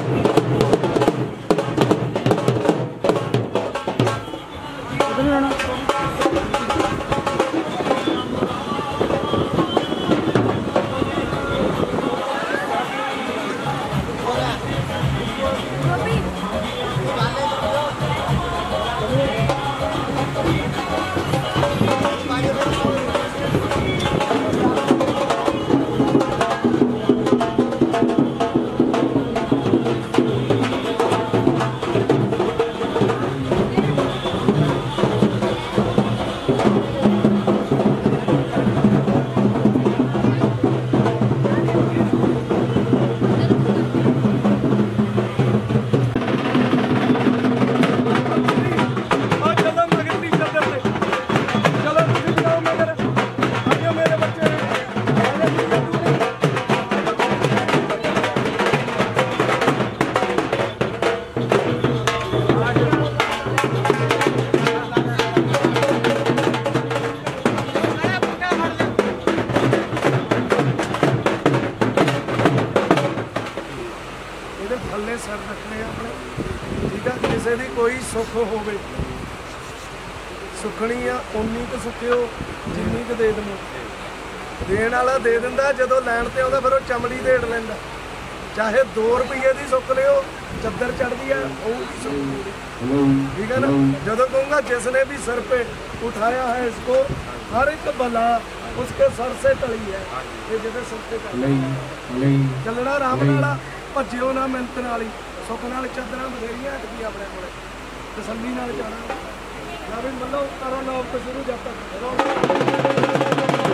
सुख होवे सुखनी आ उन्नी क सुखियो जिन्नी क दे दो देण वाला दे दिंदा जदों लैण ते आउंदा फिर वो चमड़ी देड़ लैंदा चाहे 2 रुपये की सुख लियो चद्दर चढ़दी है ठीक है ना जदों कहूँगा जिसने भी सर पे उठाया है इसको हर एक बला उसके सर से टली है ये जिहदे सिर ते चलना आराम नाल भज्जिओ ना मिहनत नाल सुख नाल चादरां बथेरियां हटदी अपने कोले तसल्ली नाल जाना ना भी मतलब करो लोग तो शुरू जब तक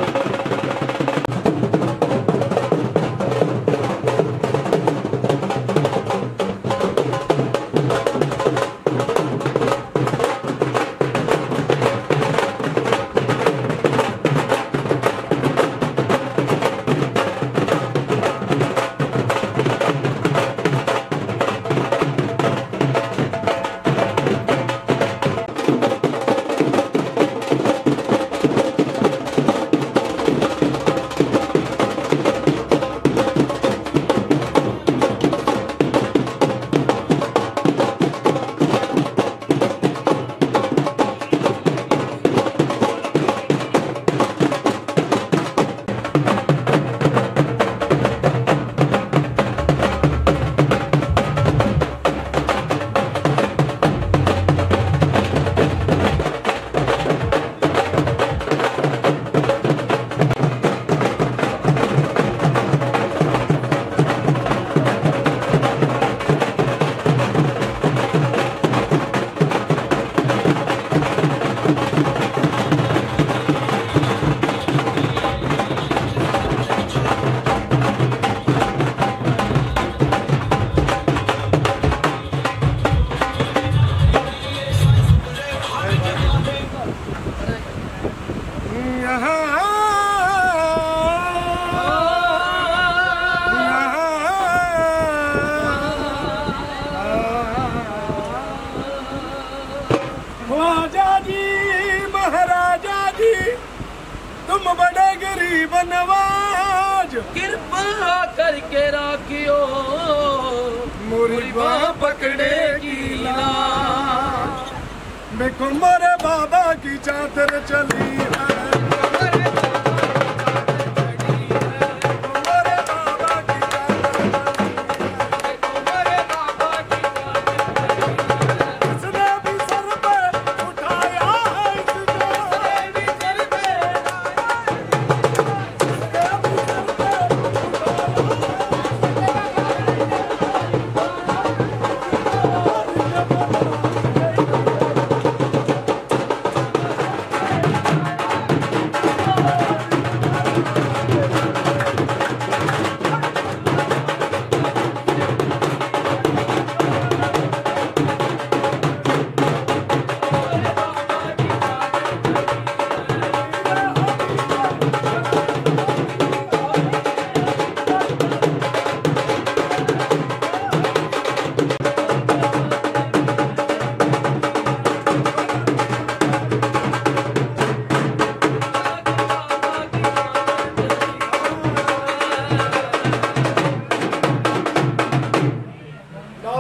तुम बड़े गरीब नवाज कृपा करके राखियो मोरी बाह पकड़ेगी लाज देखो मोरे बाबा की चादर चली है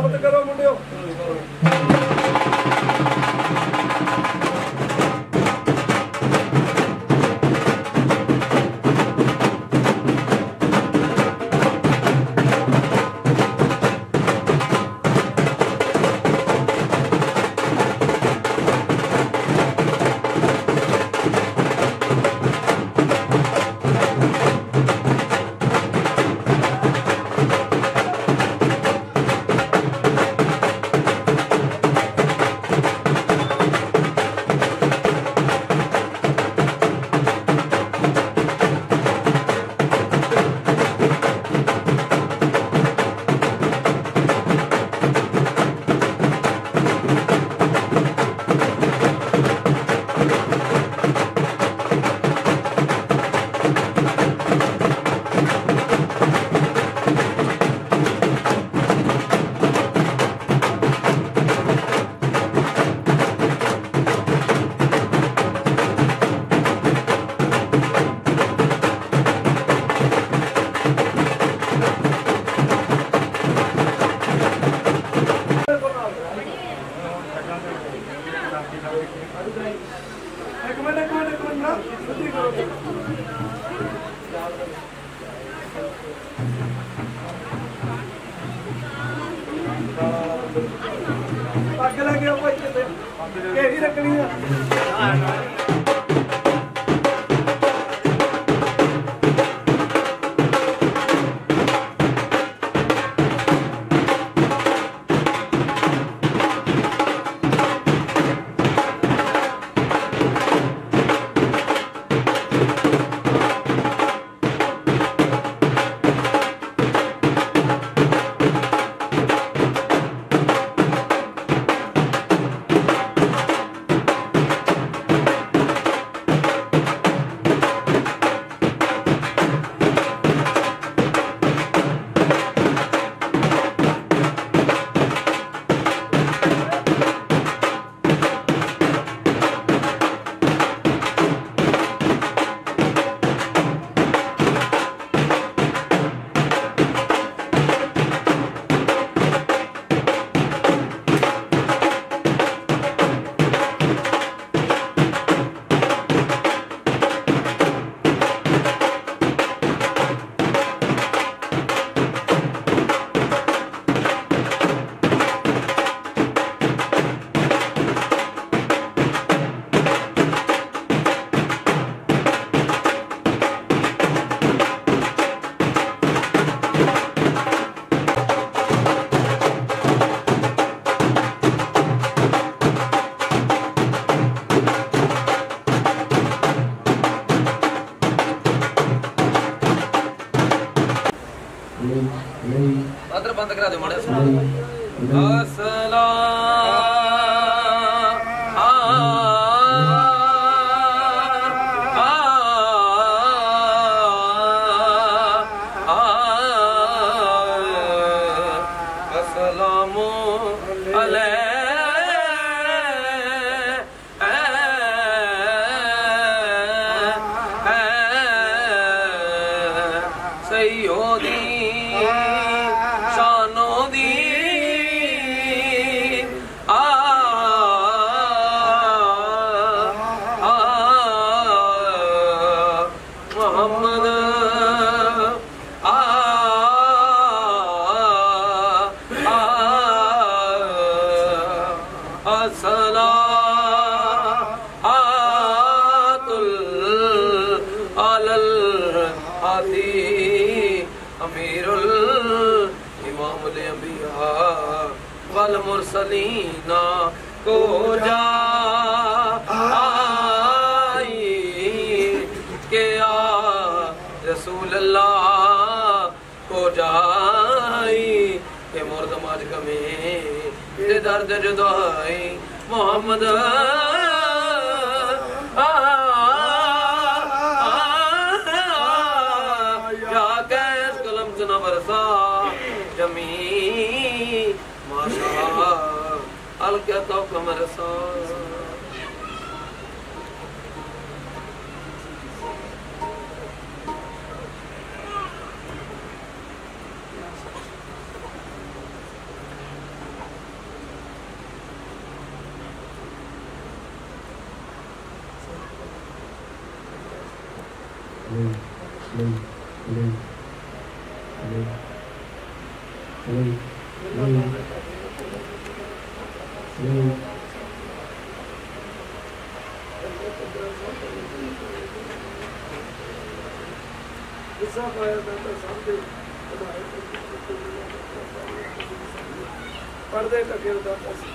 जोत करो मुंडियो। पग लगे भाई किते रखनी है। अदर बंद करा दो माड़ा असला अस्सलामु सैयोदी शानो दी मोहम्मद अमीरुल इमामुल अंबिया वल मुरसलीना को जा आई के आ रसूल अल्लाह को जाई के मुर्द माज कमे ते दर्द जुदाई मोहम्मद बरसा जमी माशा अल क्या तो कमरसा ਗੁੱਸਾ ਪਾਇਆ ਤਾਂ ਸਭ ਦੇ ਪਰਦੇ ਟਕੇ ਉਹਦਾ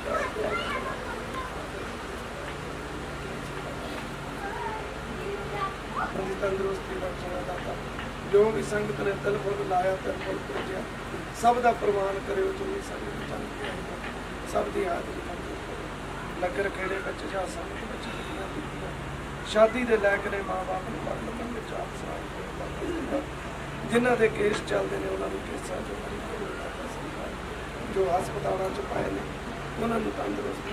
ਤੰਦਰੁਸਤੀ ਬਖਸ਼ਣਾ ਦਾਤਾ ਜੋ ਵੀ ਸੰਗਤ ਨੇ ਤਿਲ ਫੁੱਲ ਲਾਇਆ ਤਿਲ ਫੁੱਲ ਭੇਜਿਆ ਸਭ ਦਾ ਪ੍ਰਵਾਨ ਕਰਿਓ ਜਿੰਨੀ ਸੰਗਤ ਚੱਲ ਕੇ ਆਈ ਸਭ ਦੀ ਹਾਜ਼ਰੀ ਲੰਗਰ ਖੇੜੇ ਵਿੱਚ ਜਾਂ ਸੰਗਤ ਵਿੱਚ ਸ਼ਾਦੀ ਦੇ ਲੈ ਕੇ ਮਾਂ ਬਾਪ ਨੂੰ ਮਰਨ ਦੇ ਚਾਪ ਸਾਹ ਜਿਨ੍ਹਾਂ ਦੇ ਕੇਸ ਚੱਲਦੇ ਨੇ ਉਹਨਾਂ ਨੂੰ ਕੇਸਾਂ ਜੋ ਹਸਪਤਾਲਾਂ 'ਚ ਪਾਏ ਨੇ ਉਹਨਾਂ ਨੂੰ ਤੰਦਰੁਸਤੀ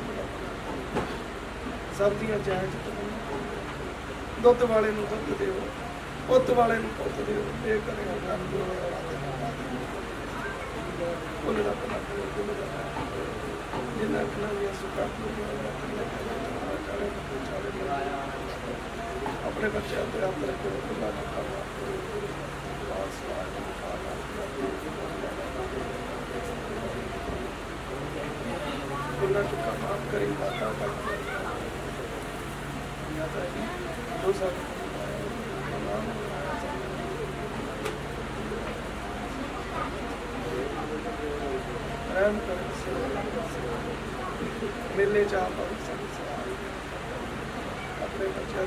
ਸਭ ਦੀਆਂ ਜਾਇਜ਼ ਦੁੱਧ ਵਾਲੇ ਨੂੰ ਦੁੱਧ ਦਿਓ ਪੁੱਤ ਵਾਲੇ ਨੂੰ ਪੁੱਤ ਦਿਓ ਇਹ ਕਰਿਆ ਕਰ ਦਿਓ ਉਹਨੇ ਦਾ ਪਤਾ ਜਿੰਨਾ ਕਿਨਾਂ ਵੀ ਸੁੱਕਾ ਆਪਣੇ ਬੱਚਿਆਂ ਤੇ ਆਪ ਰੱਖੋ ਖੁਦਾ ਦਾ ਕਰਵਾ खुला चुका माफ करें दाता दो साल मिलने जा अपने बच्चे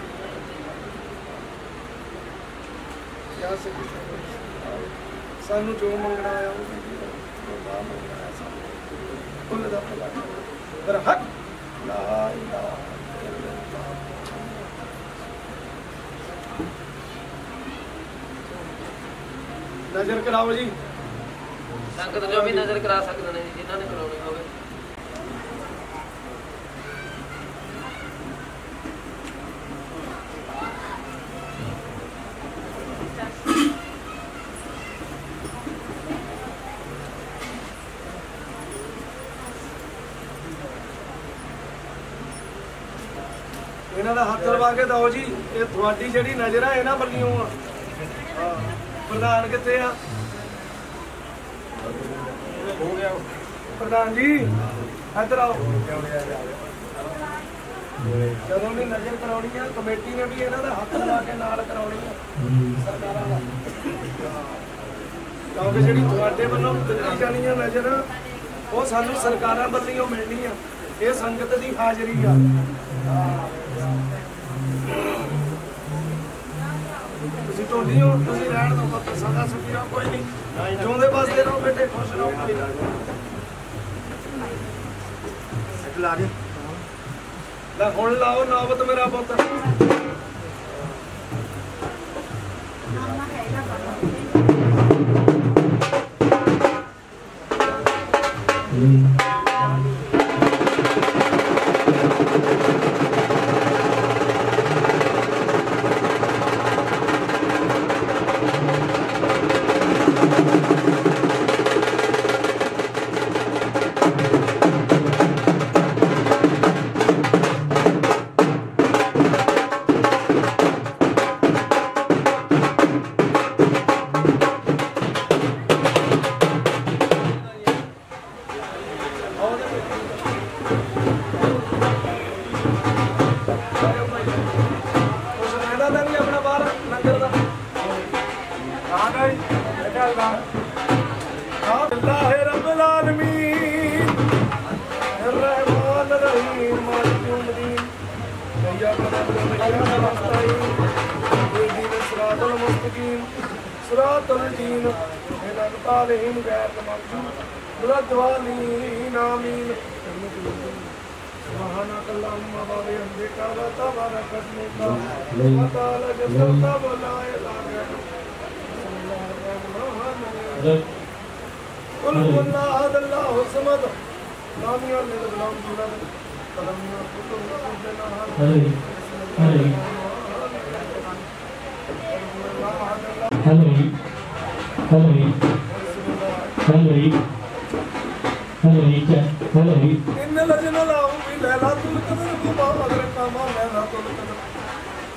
सानू जो मंगना आया वो मंगना आया सानू ਦਾ ਭਲਾ ਬਰਹਕ ਲਾ ਇਲਾਹਾ ਨਜ਼ਰ ਕਰਾਓ ਜੀ ਸੰਗਤ ਜੋ ਵੀ ਨਜ਼ਰ ਕਰਾ ਸਕਦੇ ਨੇ ਜਿਨ੍ਹਾਂ ਨੇ ਕਰਾਉਣੀ ਹੋਵੇ ਇਹਨਾਂ ਦਾ ਹੱਥ ਲਵਾ ਕੇ ਦਿਓ ਜੀ ਇਹ ਤੁਹਾਡੀ ਜਿਹੜੀ ਨਜ਼ਰ ਆ ਇਹਨਾਂ ਵੱਲੋਂ ਆ ਪ੍ਰਧਾਨ ਕਿੱਥੇ ਆ ਹੋ ਗਿਆ ਪ੍ਰਧਾਨ ਜੀ ਇੱਧਰ ਆਓ ਜਦੋਂ ਵੀ ਨਜ਼ਰ ਕਰਾਉਣੀ ਆ ਕਮੇਟੀ ਨੇ ਵੀ ਇਹਨਾਂ ਦਾ ਹੱਥ ਲਾ ਕੇ ਨਾਲ ਕਰਾਉਣੀ ਆ ਸਰਕਾਰਾਂ ਦਾ ਕਿਉਂਕਿ ਜਿਹੜੀ ਤੁਹਾਡੇ ਵੱਲੋਂ ਦਿੱਤੀ ਜਾਣੀ ਆ ਨਜ਼ਰ ਉਹ ਸਾਨੂੰ ਸਰਕਾਰਾਂ ਵੱਲੋਂ ਮਿਲਣੀ ਆ ਇਹ ਸੰਗਤ ਦੀ ਹਾਜ਼ਰੀ ਆ ਤੁਸੀਂ ਢੋਲੀ ਹੋ ਤੁਸੀਂ ਰਹਿਣ ਦੋ ਪੁੱਤ ਸਦਾ ਸੁਖੀ ਰਹੋ ਕੋਈ ਨਹੀਂ ਜਿਉਂਦੇ ਵਾਸਤੇ ਰਹੋ ਬੇਟੇ ਖੁਸ਼ ਰਹੋ ਲਾ ਦੇ ਲੈ ਹੁਣ ਲਾਓ ਨੌਬਤ ਮੇਰਾ ਪੁੱਤ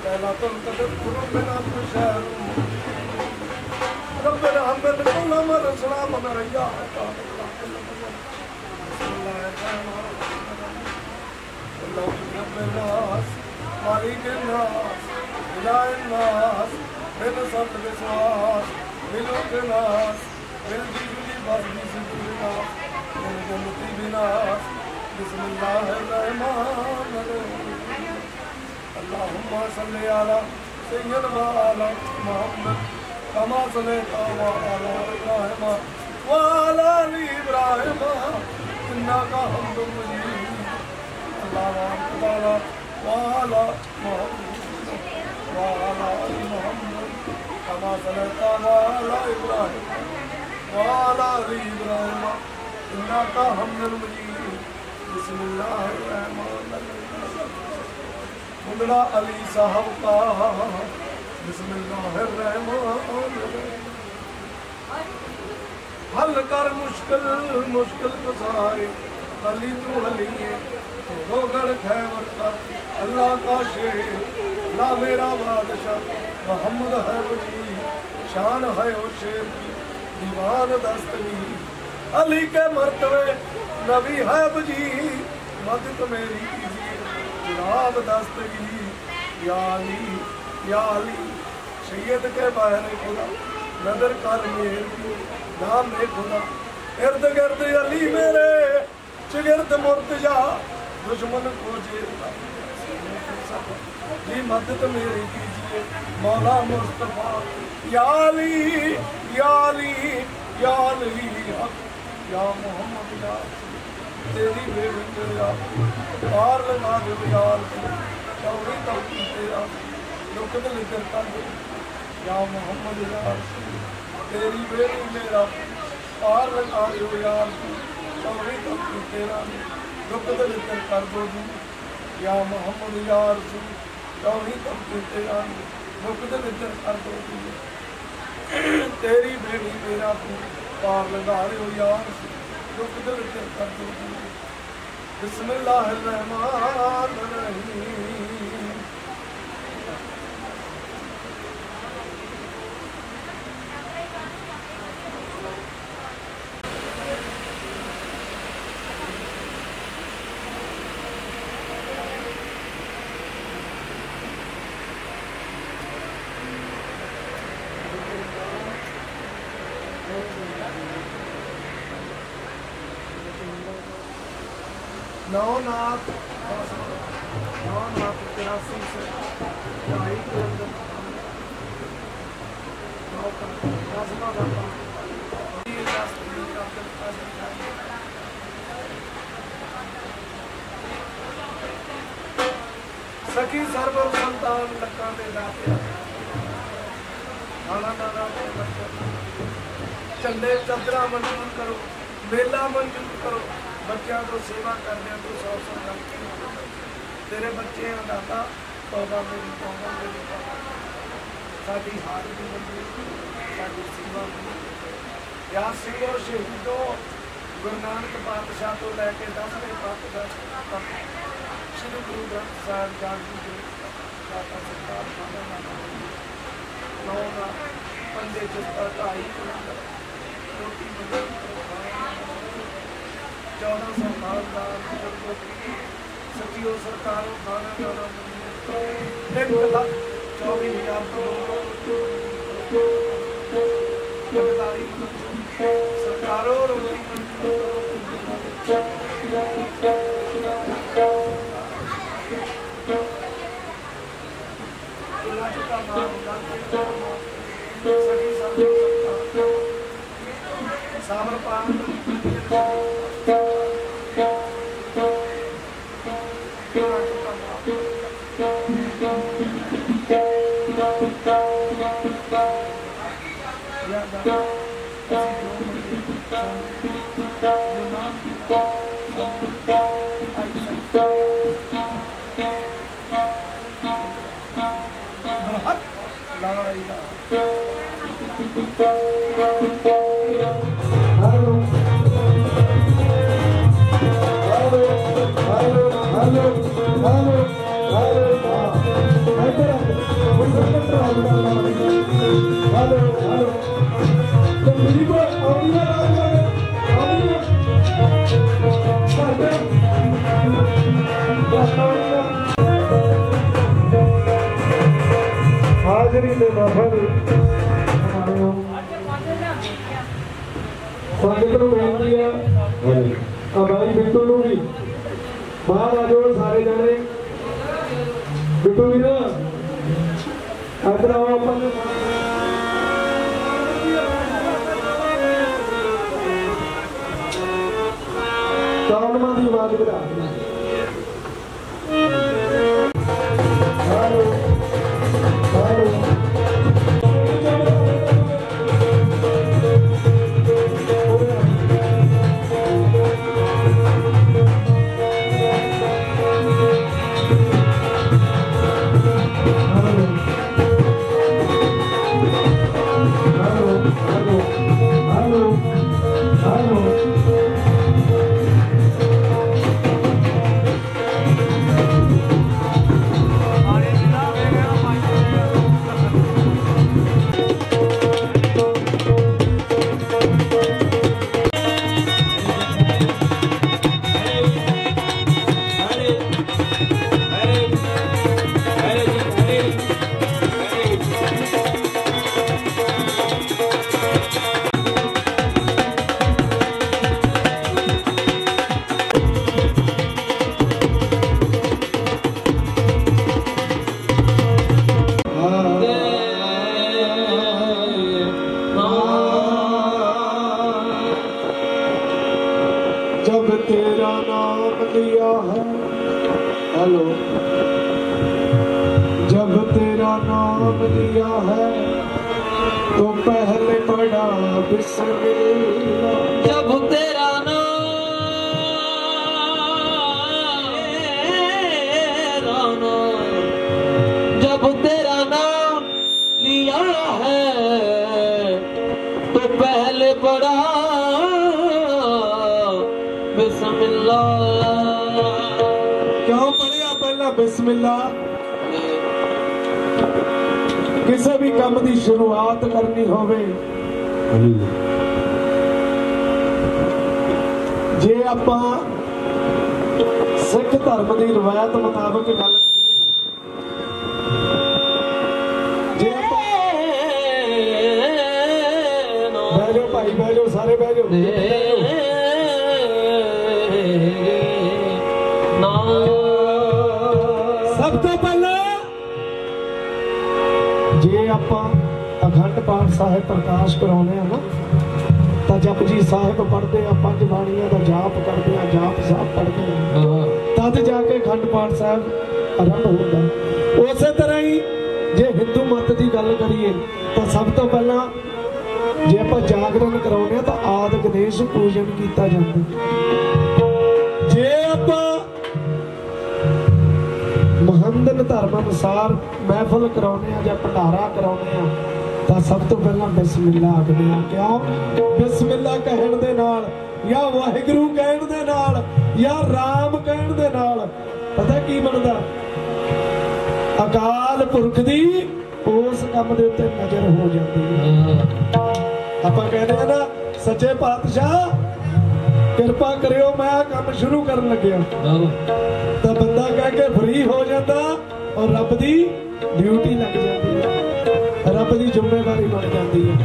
पहला तो कदर कुरुम बिना शहर रब्बना हमें बिल्कुल अमर सलाम रैया मालिक नास इलाह नास बिन सब विश्वास मिलोक नास मिल जीवनी बस जिंदगी नास मिल जन्नती बिनास बिस्मिल्लाहिर्रहमानिर्रहीम अल्लाहुम्मा सल्ली अला सय्यिदना मुहम्मद कमा सल्लैता अला इब्राहीम व अला आलि इब्राहीम इन्नका हमीदुम मजीद अल्लाहुम्मा तआला व अला मुहम्मद व अला आलि मुहम्मद कमा सल्लैता अला इब्राहीम व अला आलि इब्राहीम इन्नका हमीदुम मजीद बिस्मिल्लाहिर्रहमानिर्रहीम मुंदड़ा अली साहब का बिस्मिल्लाहिर्रहमानिर्रहीम हल कर मुश्किल मुश्किल कसाए अली तू हलिए तो गढ़ खैबर का अल्लाह का शेर ला मेरा बादशाह मोहम्मद है वजी शान है वो शेर की दीवान दस्तगी अली के मर्तबे नबी है वजी मदद मेरी कीजिए जनाब दस्तगी या अली सैयद के बाहर खुदा नजर कर मेर नाम है खुदा इर्द गिर्द अली मेरे चिगिर्द मुर्तजा दुश्मन को जेलता जी मदद मेरी कीजिए मौला मुस्तफा या अली या अली या अली या मोहम्मद या तेरी बेबी या पार लगा दे यार चौड़ी तक तेरा दुख दिल करता दे या मोहम्मद यार तेरी बेटी मेरा पार लगा दो यार चौड़ी तक तेरा दुख दिल कर दो या मोहम्मद यार चौड़ी तक तेरा दुख दिल कर दो तेरी बेटी मेरा पार लगा दो यार दुख दिल कर दो बिस्मिल्लाहिर्रहमानिर्रहीम नौनाथ 83 से ढाई के अंदर सखी सर्व संतान लक्का में जाते झंडे चदरा मंजूर करो मेला मंजूर करो बच्चों को सेवा करने को 100 तेरे बच्चे दाता तौबा मेरी साड़ी हार की मंजूर साड़ी सेवा या सिंहो शहीदों गुरु नानक पातशाह तो लैके 10वें पातशाह श्री गुरु ग्रंथ साहिब जानकी जी दाता सरकार नौना पंजे चिस्ता ढाई रोटी 1400 खानदान सचिव सरकारों खाना जाना 1,24,000 सरकारों रोटी सामर पान Hello. महीने महफल संगत नूं बेनती है भाई बिट्टू नूं भी बाहर आ जाओ सारे जाने बिट्टू भी ना इधर आओ अपन कानमा की आवाज बढ़ा जब तेरा नाम लिया है हेलो जब तेरा नाम लिया है तो पहले पढ़ा बिस्मिल्लाह जब तेरा जब तेरा नाम लिया है तो पहले पढ़ा बिस्मिल्लाह क्यों पढ़िया पहला बिस्मिल्लाह किसी भी काम की शुरुआत करनी होवे जे आपां सिख धर्म की रिवायत मुताबिक गल करिए भाई बह जाओ सारे बह जाओ सब तो पहले जे आपां अखंड पाठ साहिब प्रकाश कराने ना तो जपजी साहिब पढ़ते हैं पंज बाणियां का जाप करते हैं जाप साहब पढ़ते हैं तद जाके अखंड पाठ साहिब आरंभ होता है। उस तरह ही जे हिंदू मत की गल करिए तो सब तो पहला जे आप जागरण कराने तो आदि गणेश पूजन किया जाता जे आप महंदन धर्म अनुसार महफल कराने या भंडारा कराने तो सब तो पहला बिस्मिल्लाह आखदे आ क्यों बिस्मिल्लाह कहण दे नाल या वाहिगुरू कहण दे नाल या राम कहण दे नाल पता की बनदा अकाल पुरख दी उस काम दे उत्ते नजर हो जाती है। आपां कहदे आ ना सच्चे पातशाह कृपा करियो मैं काम शुरू करन लग्या तो बंदा कह के फ्री हो जाता और रब दी ड्यूटी लग जाती है रब दी जिम्मेवारी बन जाती है।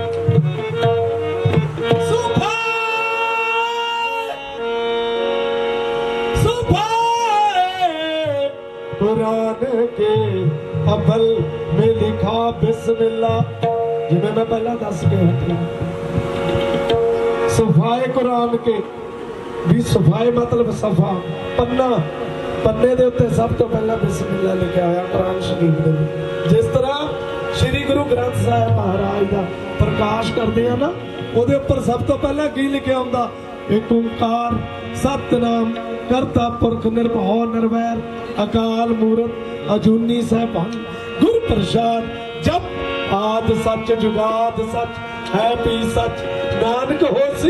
कुरान के अव्वल में लिखा बिस्मिल्लाह जिवें मैं पहला दस के हटिया सफाए कुरान के भी सफाए मतलब सफा पन्ना पन्ने दे उत्ते सब तो पहला बिस्मिल्लाह लिखा आया कुरान शरीफ दे जिस तरह श्री गुरु ग्रंथ साहिब महाराज का प्रकाश करते हैं ना उहदे उपर सब तो पहला की लिखा हुंदा एक ओंकार सतनाम करता पुरख निर्भौ निर्वैर अकाल मूरत अजूनी सहभान गुर प्रसाद जब आद सच जुगाद सच है पी सच नानक होसी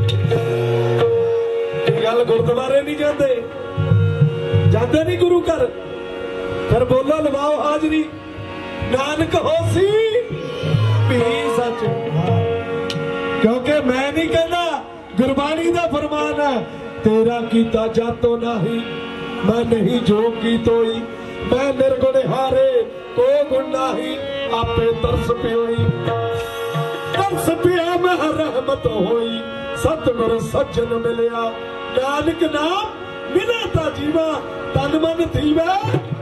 गल गुरुद्वारे नहीं जाते जाते नहीं गुरु घर फिर बोलो लवाओ हाजरी नानक होसी भी सच क्योंकि मैं नहीं कहना गुरबाणी का फरमान है तेरा कीता जातो नहीं मैं नहीं जो की तोई मैं निर्गुण हारे को गुण नहीं आपे तरस पियोई तरस पिया मह रहमत होई सतगुर सज्जन मिलिया नानक नाम मिले ता जीवा तन मन थीवे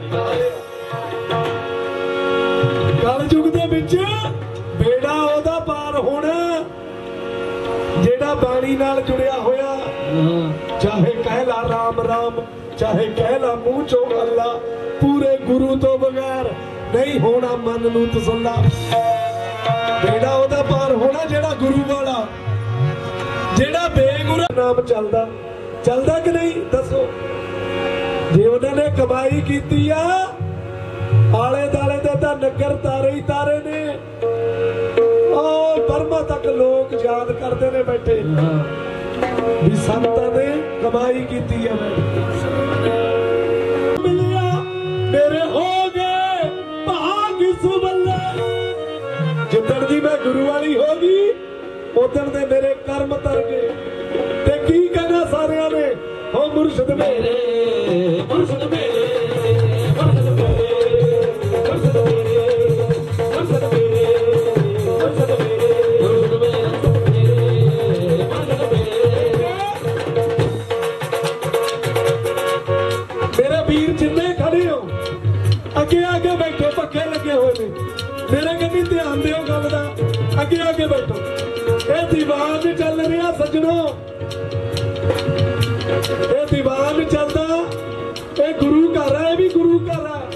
कलयुग दे विच बेड़ा ओदा पार होना जेड़ा बाणी नाल जुड़िया होया चाहे कहला राम राम चाहे कहला मुंह चो अल्लाह पूरे गुरु तो बगैर नहीं होना मन नू तसल्ला बेड़ा ओदा पार होना जेड़ा गुरु वाला जेड़ा बेगुरा नाम चलदा चलदा कि नहीं दसो जे उन्होंने कमाई कीती आ आले दाले दे तां नगर तारे ही तारे ने बर्मा तक लोग याद करते ने बैठे भी संतां ने कमाई कीती है मिलिया मेरे हो गए भाग सुबल्ले जिदन दी मैं गुरु वाली होगी उदन दे मेरे कर्म तर गए ते की कहना सारियां ने हो मुर्शद मेरे मुर्शद मेरे मुर्शद मेरे मुर्शद मेरे मुर्शद मेरे मुर्शद मेरे अगे आगे बैठो पक्के लगे हुए ने मेरे कभी ध्यान दियो गल दा अगे आगे बैठो ये दीवान चल रहा सजनों ये दीवान चलता ये गुरु घर है भी गुरु घर है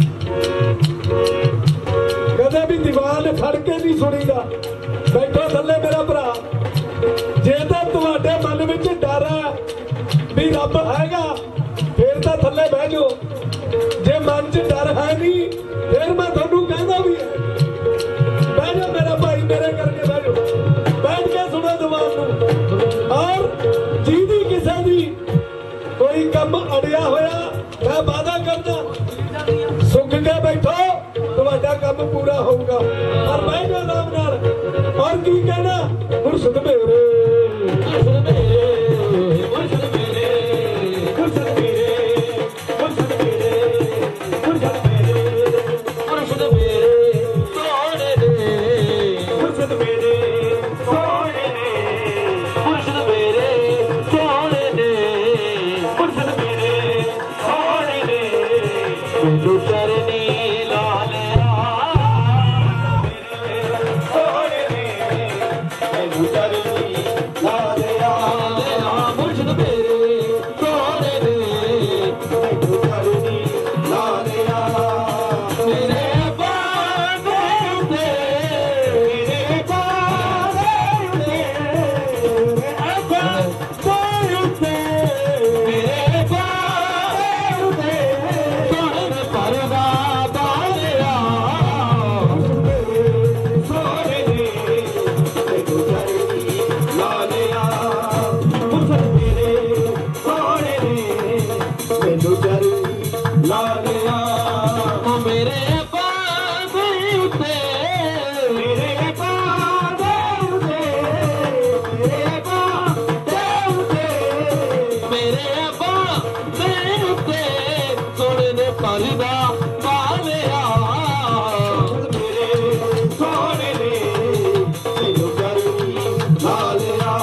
कदे भी दीवान फड़ के नहीं सुनीगा बैठो थले मेरा भरा जे तो तुहाडे मन विच डर है भी रब हैगा फिर तो थले बह जाओ जे मन च डर है नहीं फिर मैं थोनू कहना भी है बह जाओ मेरा भाई मेरे करके बह जाओ बैठ के सुनो दीवान नू और जीदी किसी दी कोई कम अड़िया होया मैं वादा करना सुख के बैठो तुम्हारा कम पूरा होगा और बह जाओ आराम नाल और की कहना मुर्शद मेरे मुर्शद मेरे मुर्शद मेरे मुर्शद मेरे मुर्शद मेरे मुर्शद मेरे मुर्शद मेरे सोने दे मुर्शद मेरे सोने दे मुर्शद मेरे सोने दे मुर्शद मेरे सोने दे मैनू चरनी ला लिया सोने दे मैनू चरनी ला लिया मुर्शद मेरे सोने दे मैनू चरनी ला लिया मेरे बादे उते मेरे बादे उते मेरे बादे उते मेरे बादे उते सोने परदा बालिया सोने दे मैनू चरनी ला लिया मुर्शद मेरे सोने दे मैनू चरनी ला लिया मेरे बादे उते मेरे बादे उते मेरे बादे उते मेरे बादे उते सोने दे परदा बालिया मेरे सोने दे मैनू चरनी ला लिया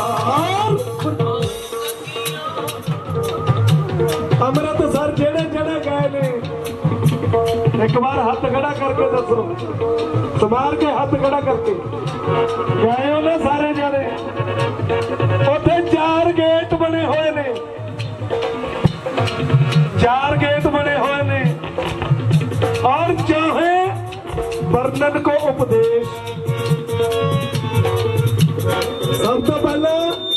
अमृत सर जेड़े जेड़े गए ने एक बार हाथ खड़ा करके दसो संभाल के हाथ खड़ा करके गए हो ना सारे जाने उथे 4 गेट बने हुए ने 4 गेट बने हुए ने और चाहे वर्णन को उपदेश सब तो पहला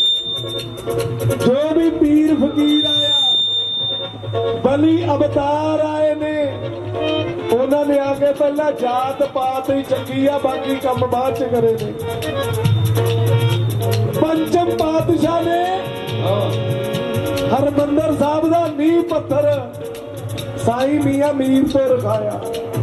जो भी पीर फकीर आया बली अवतार आए ने उन्होंने आके पहला जात पात ही चंगी आ बाकी कम बाद च करे ने पंचम पातशाह ने हरमंदर साहब का नींह पत्थर साई मियां मीर तो रखाया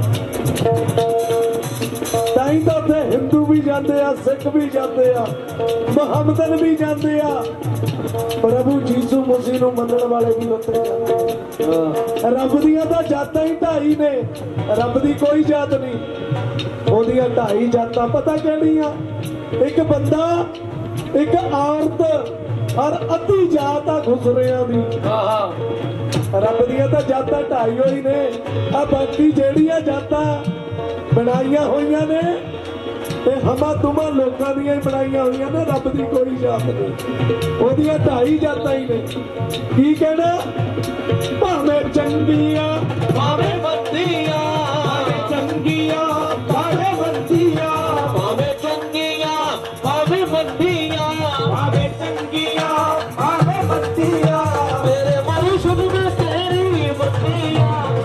ताई तो उत्थे हिंदू भी जाते आ सिख भी जाते आ मुहम्मदन भी जाते आ प्रभु यीशु मसीह नूं मनण वाले भी उत्थे जाते रब दियां तां जातां ही ढाई ने रब दी कोई जात नहीं ਉਹਦੀਆਂ 2.5 ਜਾਤਾਂ ਪਤਾ ਕਿਹੜੀਆਂ? ਇੱਕ ਬੰਦਾ, ਇੱਕ ਔਰਤ ਔਰ ਅੱਧੀ ਜਾਤ ਆ ਖੁਸਰਿਆਂ ਦੀ। ਰੱਬ ਦੀਆਂ ਤਾਂ ਜਾਤਾਂ 2.5 ਹੋਈ ਨੇ, ਆ ਬਾਕੀ ਜਿਹੜੀਆਂ ਜਾਤਾਂ ਬਣਾਈਆਂ ਹੋਈਆਂ ਨੇ ਇਹ ਹਮਾ ਤੁਮਾ ਲੋਕਾਂ ਦੀਆਂ ਹੀ ਬਣਾਈਆਂ ਹੋਈਆਂ ਨੇ, ਰੱਬ ਦੀ ਕੋਈ ਜਾਤ ਨਹੀਂ। ਉਹਦੀਆਂ 2.5 ਜਾਤਾਂ ਹੀ ਨੇ। ਕੀ ਕਹਿਣਾ? ਭਾਵੇਂ ਚੰਗੀਆਂ ਭਾਵੇਂ ਮੰਦੀਆਂ, ਭਾਵੇਂ ਚੰਗੀਆਂ ਭਾਵੇਂ ਮੰਦੀਆਂ, ਭਾਵੇਂ ਚੰਗੀਆਂ ਭਾਵੇਂ ਮੰਦੀਆਂ, ਭਾਵੇਂ ਚੰਗੀਆਂ ਭਾਵੇਂ ਮੰਦੀਆਂ, ਮੇਰੇ ਮੁਰਸ਼ਿਦ ਮੈਂ ਤੇਰੀ ਮੰਦੀਆਂ।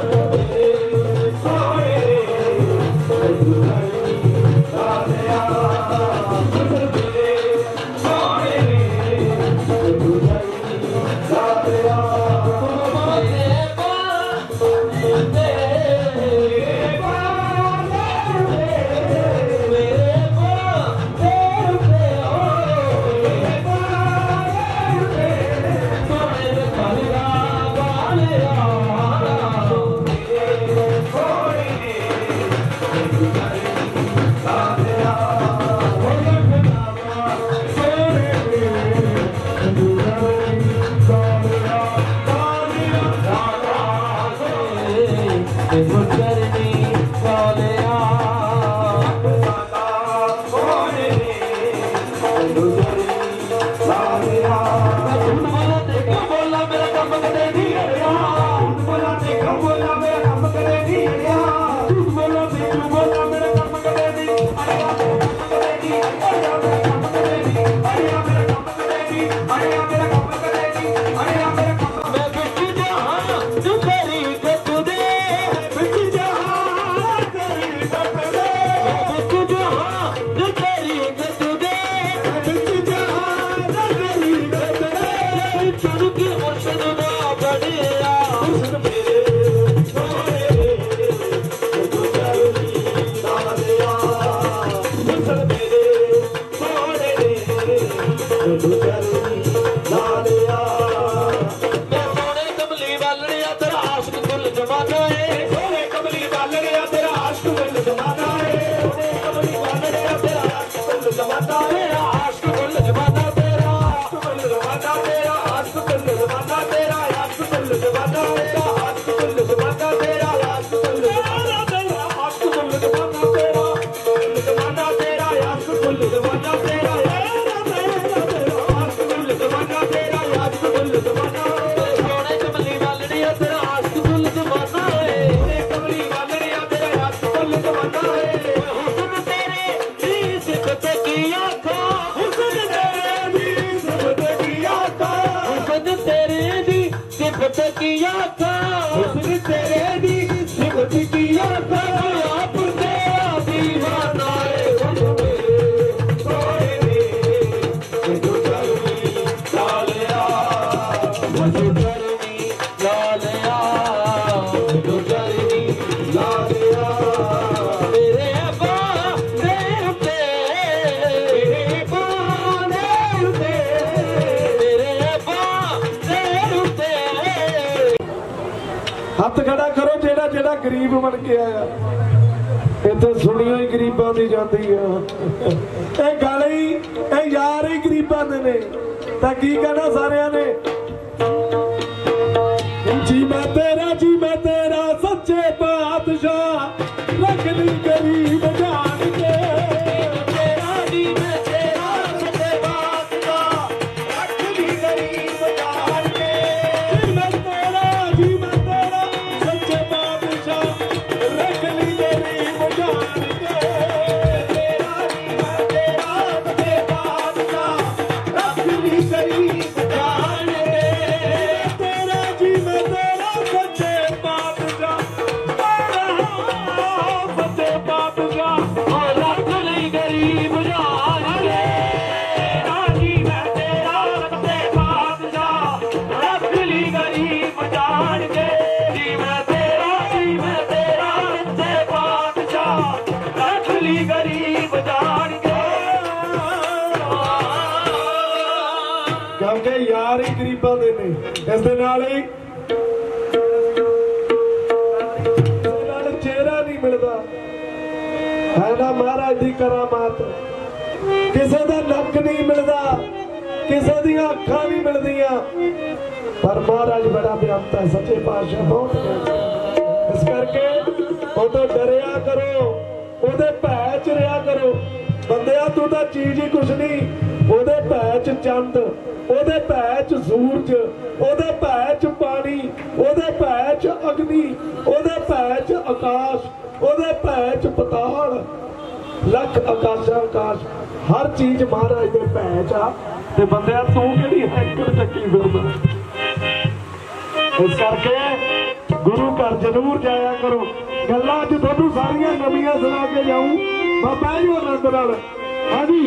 हथ खड़ा करो जेड़ा जेड़ा गरीब बन के आया। इत्थे सुनियो ही गरीबां दी जाती है, गल ही यार ही गरीबां दे ने। तां की कहना सारियां ने? जी मैं तेरा सच्चे बादशाह, रख ली गरीब जान के। यार ही गरीबां दे ने, इस दे नाल ही चेहरा नहीं मिलता। है ना महाराज दी करामात। किसे दा नक नहीं मिलता, किसे दी अखां नहीं मिलदियां, पर महाराज बड़ा बेअंत है। सच्चे पातशाह बहुत बेअंत। इस करके उतो डरिया करो, ओदे भै च रिया करो। बंदिया तू तां चीज ही कुछ नहीं, ओदे भै च चंद, ओदे भै च सूरज, ओदे भै च पानी, ओदे भै च अग्नि, ओदे भै च आकाश, ओदे भै च पताल, लख आकाशा आकाश, हर चीज महाराज दे भै च आ। ते बंदिया तू किहड़ी हैंकड़ चक्की फिरदा। इस करके गुरु घर जरूर जाया करो। गल्लां अज तुहानूं सारियां नवीआं सुणा के जाऊं बाबा जी आनंद नाल। हाँ जी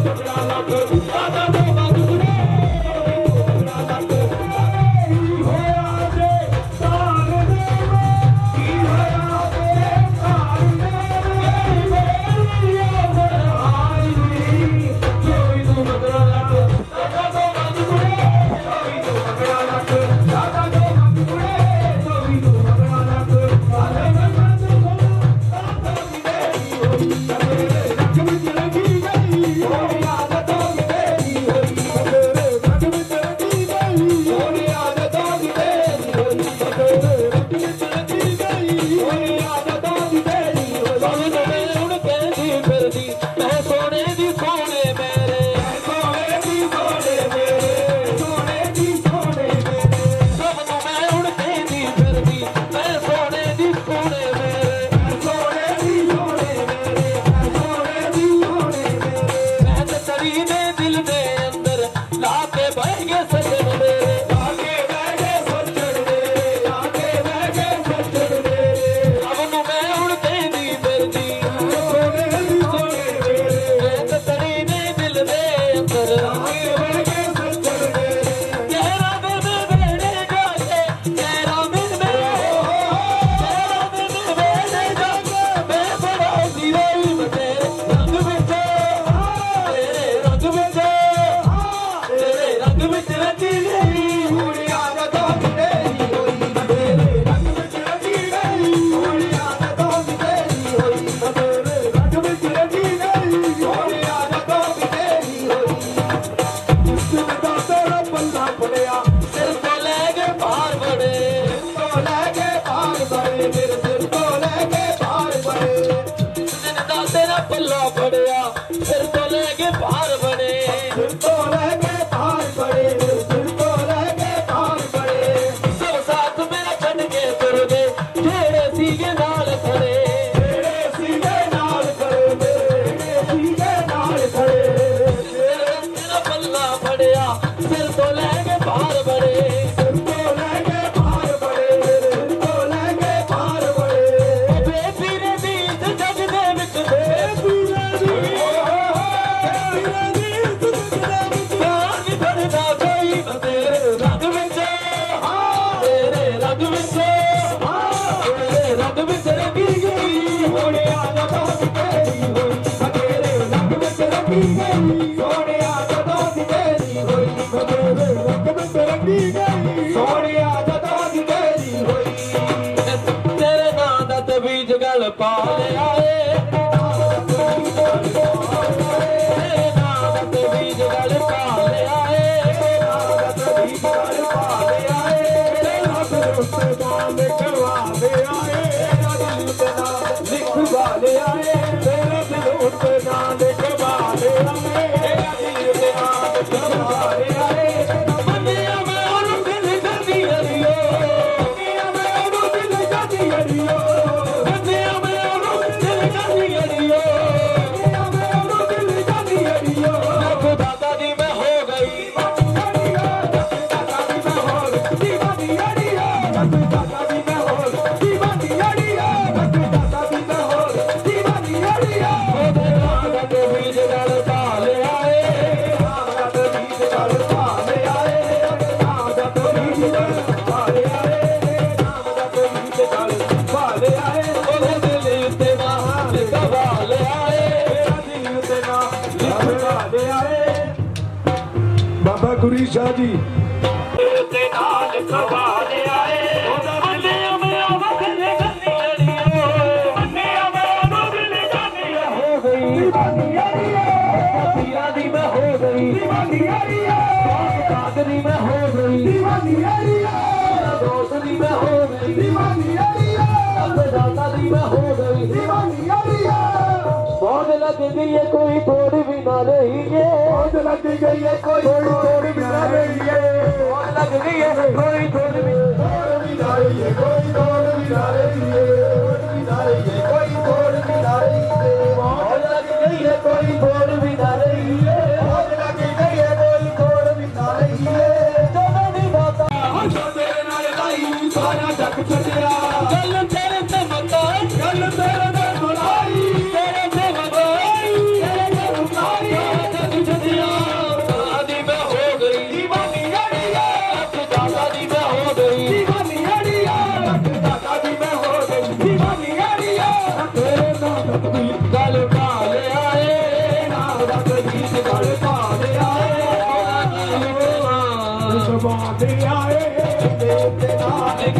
ਗੁਰੀ ਸ਼ਾਹ ਜੀ ਤੇ ਨਾਲ ਖਵਾਲੇ ਆਏ ਬੰਦਿਆਂ ਮੈਂ ਵਖਰੇ ਗੰਨੀ ਲੜੀਓ ਬੰਦਿਆਂ ਮੈਂ ਵਖਰੇ ਗੰਨੀ ਹੋ ਗਈ ਦੀਵਾਨੀ ਅੜੀਏ ਪੀਰਾਂ ਦੀ ਮੈਂ ਹੋ ਗਈ ਦੀਵਾਨੀ ਅੜੀਏ ਕਾਦਰੀ ਮੈਂ ਹੋ ਗਈ ਦੀਵਾਨੀ ਅੜੀਏ ਦੋਸਤ ਦੀ ਮੈਂ ਹੋ ਗਈ ਦੀਵਾਨੀ ਅੜੀਏ ਦਾਤਾ ਦੀ ਮੈਂ ਹੋ ਗਈ ਦੀਵਾਨੀ ਅੜੀਏ बहुत लग गई है कोई थोड़ी भी ना रही है बहुत लग गई है कोई थोड़ी भी ना रही है बहुत लग गई है कोई थोड़ी भी ना रही है कोई थोड़ी भी ना रही है कोई थोड़ी भी ना रही है बहुत लग गई है कोई थोड़ी भी ना रही है बहुत लग गई है कोई थोड़ी भी ना रही है चलो नहीं बाता जो तेरे नाल लाई सारा जग छड़िया गल तेरे ते मता गल तेरे ते बुलाई तेरे ते बुलाई तेरे ते बुलाई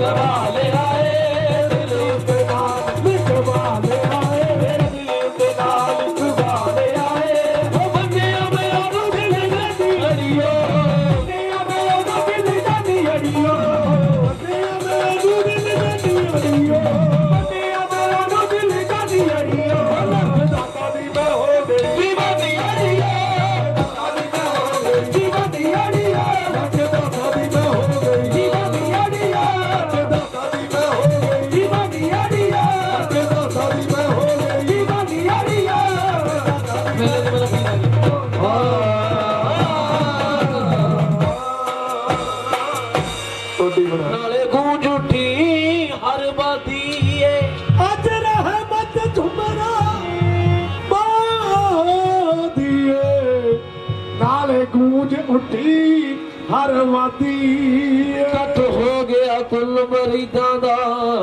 लिखवाले आए दिल पे नाम लिखवाले आए मेरे दिल पे नाम लिखवाले आए ओ बंदिया में आनो दिल जानी अड़ियो बंदिया में आनो दिल जानी अड़ियो बंदिया में आनो दिल जानी अड़ियो बंदिया में आनो दिल जानी अड़ियो दाता दी मैं हो गई दीवानी अड़ियो दाता दी मैं हो गई दीवानी अड़ियो दाता दी मैं हो गई दीवानी अड़ियो दाता दी मैं हो गई दीवानी अड़ियो दाता दी मैं हो गई दीवानी अड़ियो नाले गूंज उठी हर बाती ਅੱਜ ਰਹਿਮਤ ਤੁਮਰਾ ਬਾਦੀਏ ਨਾਲੇ ਗੂੰਜ ਉੱਠੀ ਹਰ ਵਾਦੀ ਕੱਟ ਹੋ ਗਿਆ ਕੁੱਲ ਮਰੀਦਾਂ ਦਾ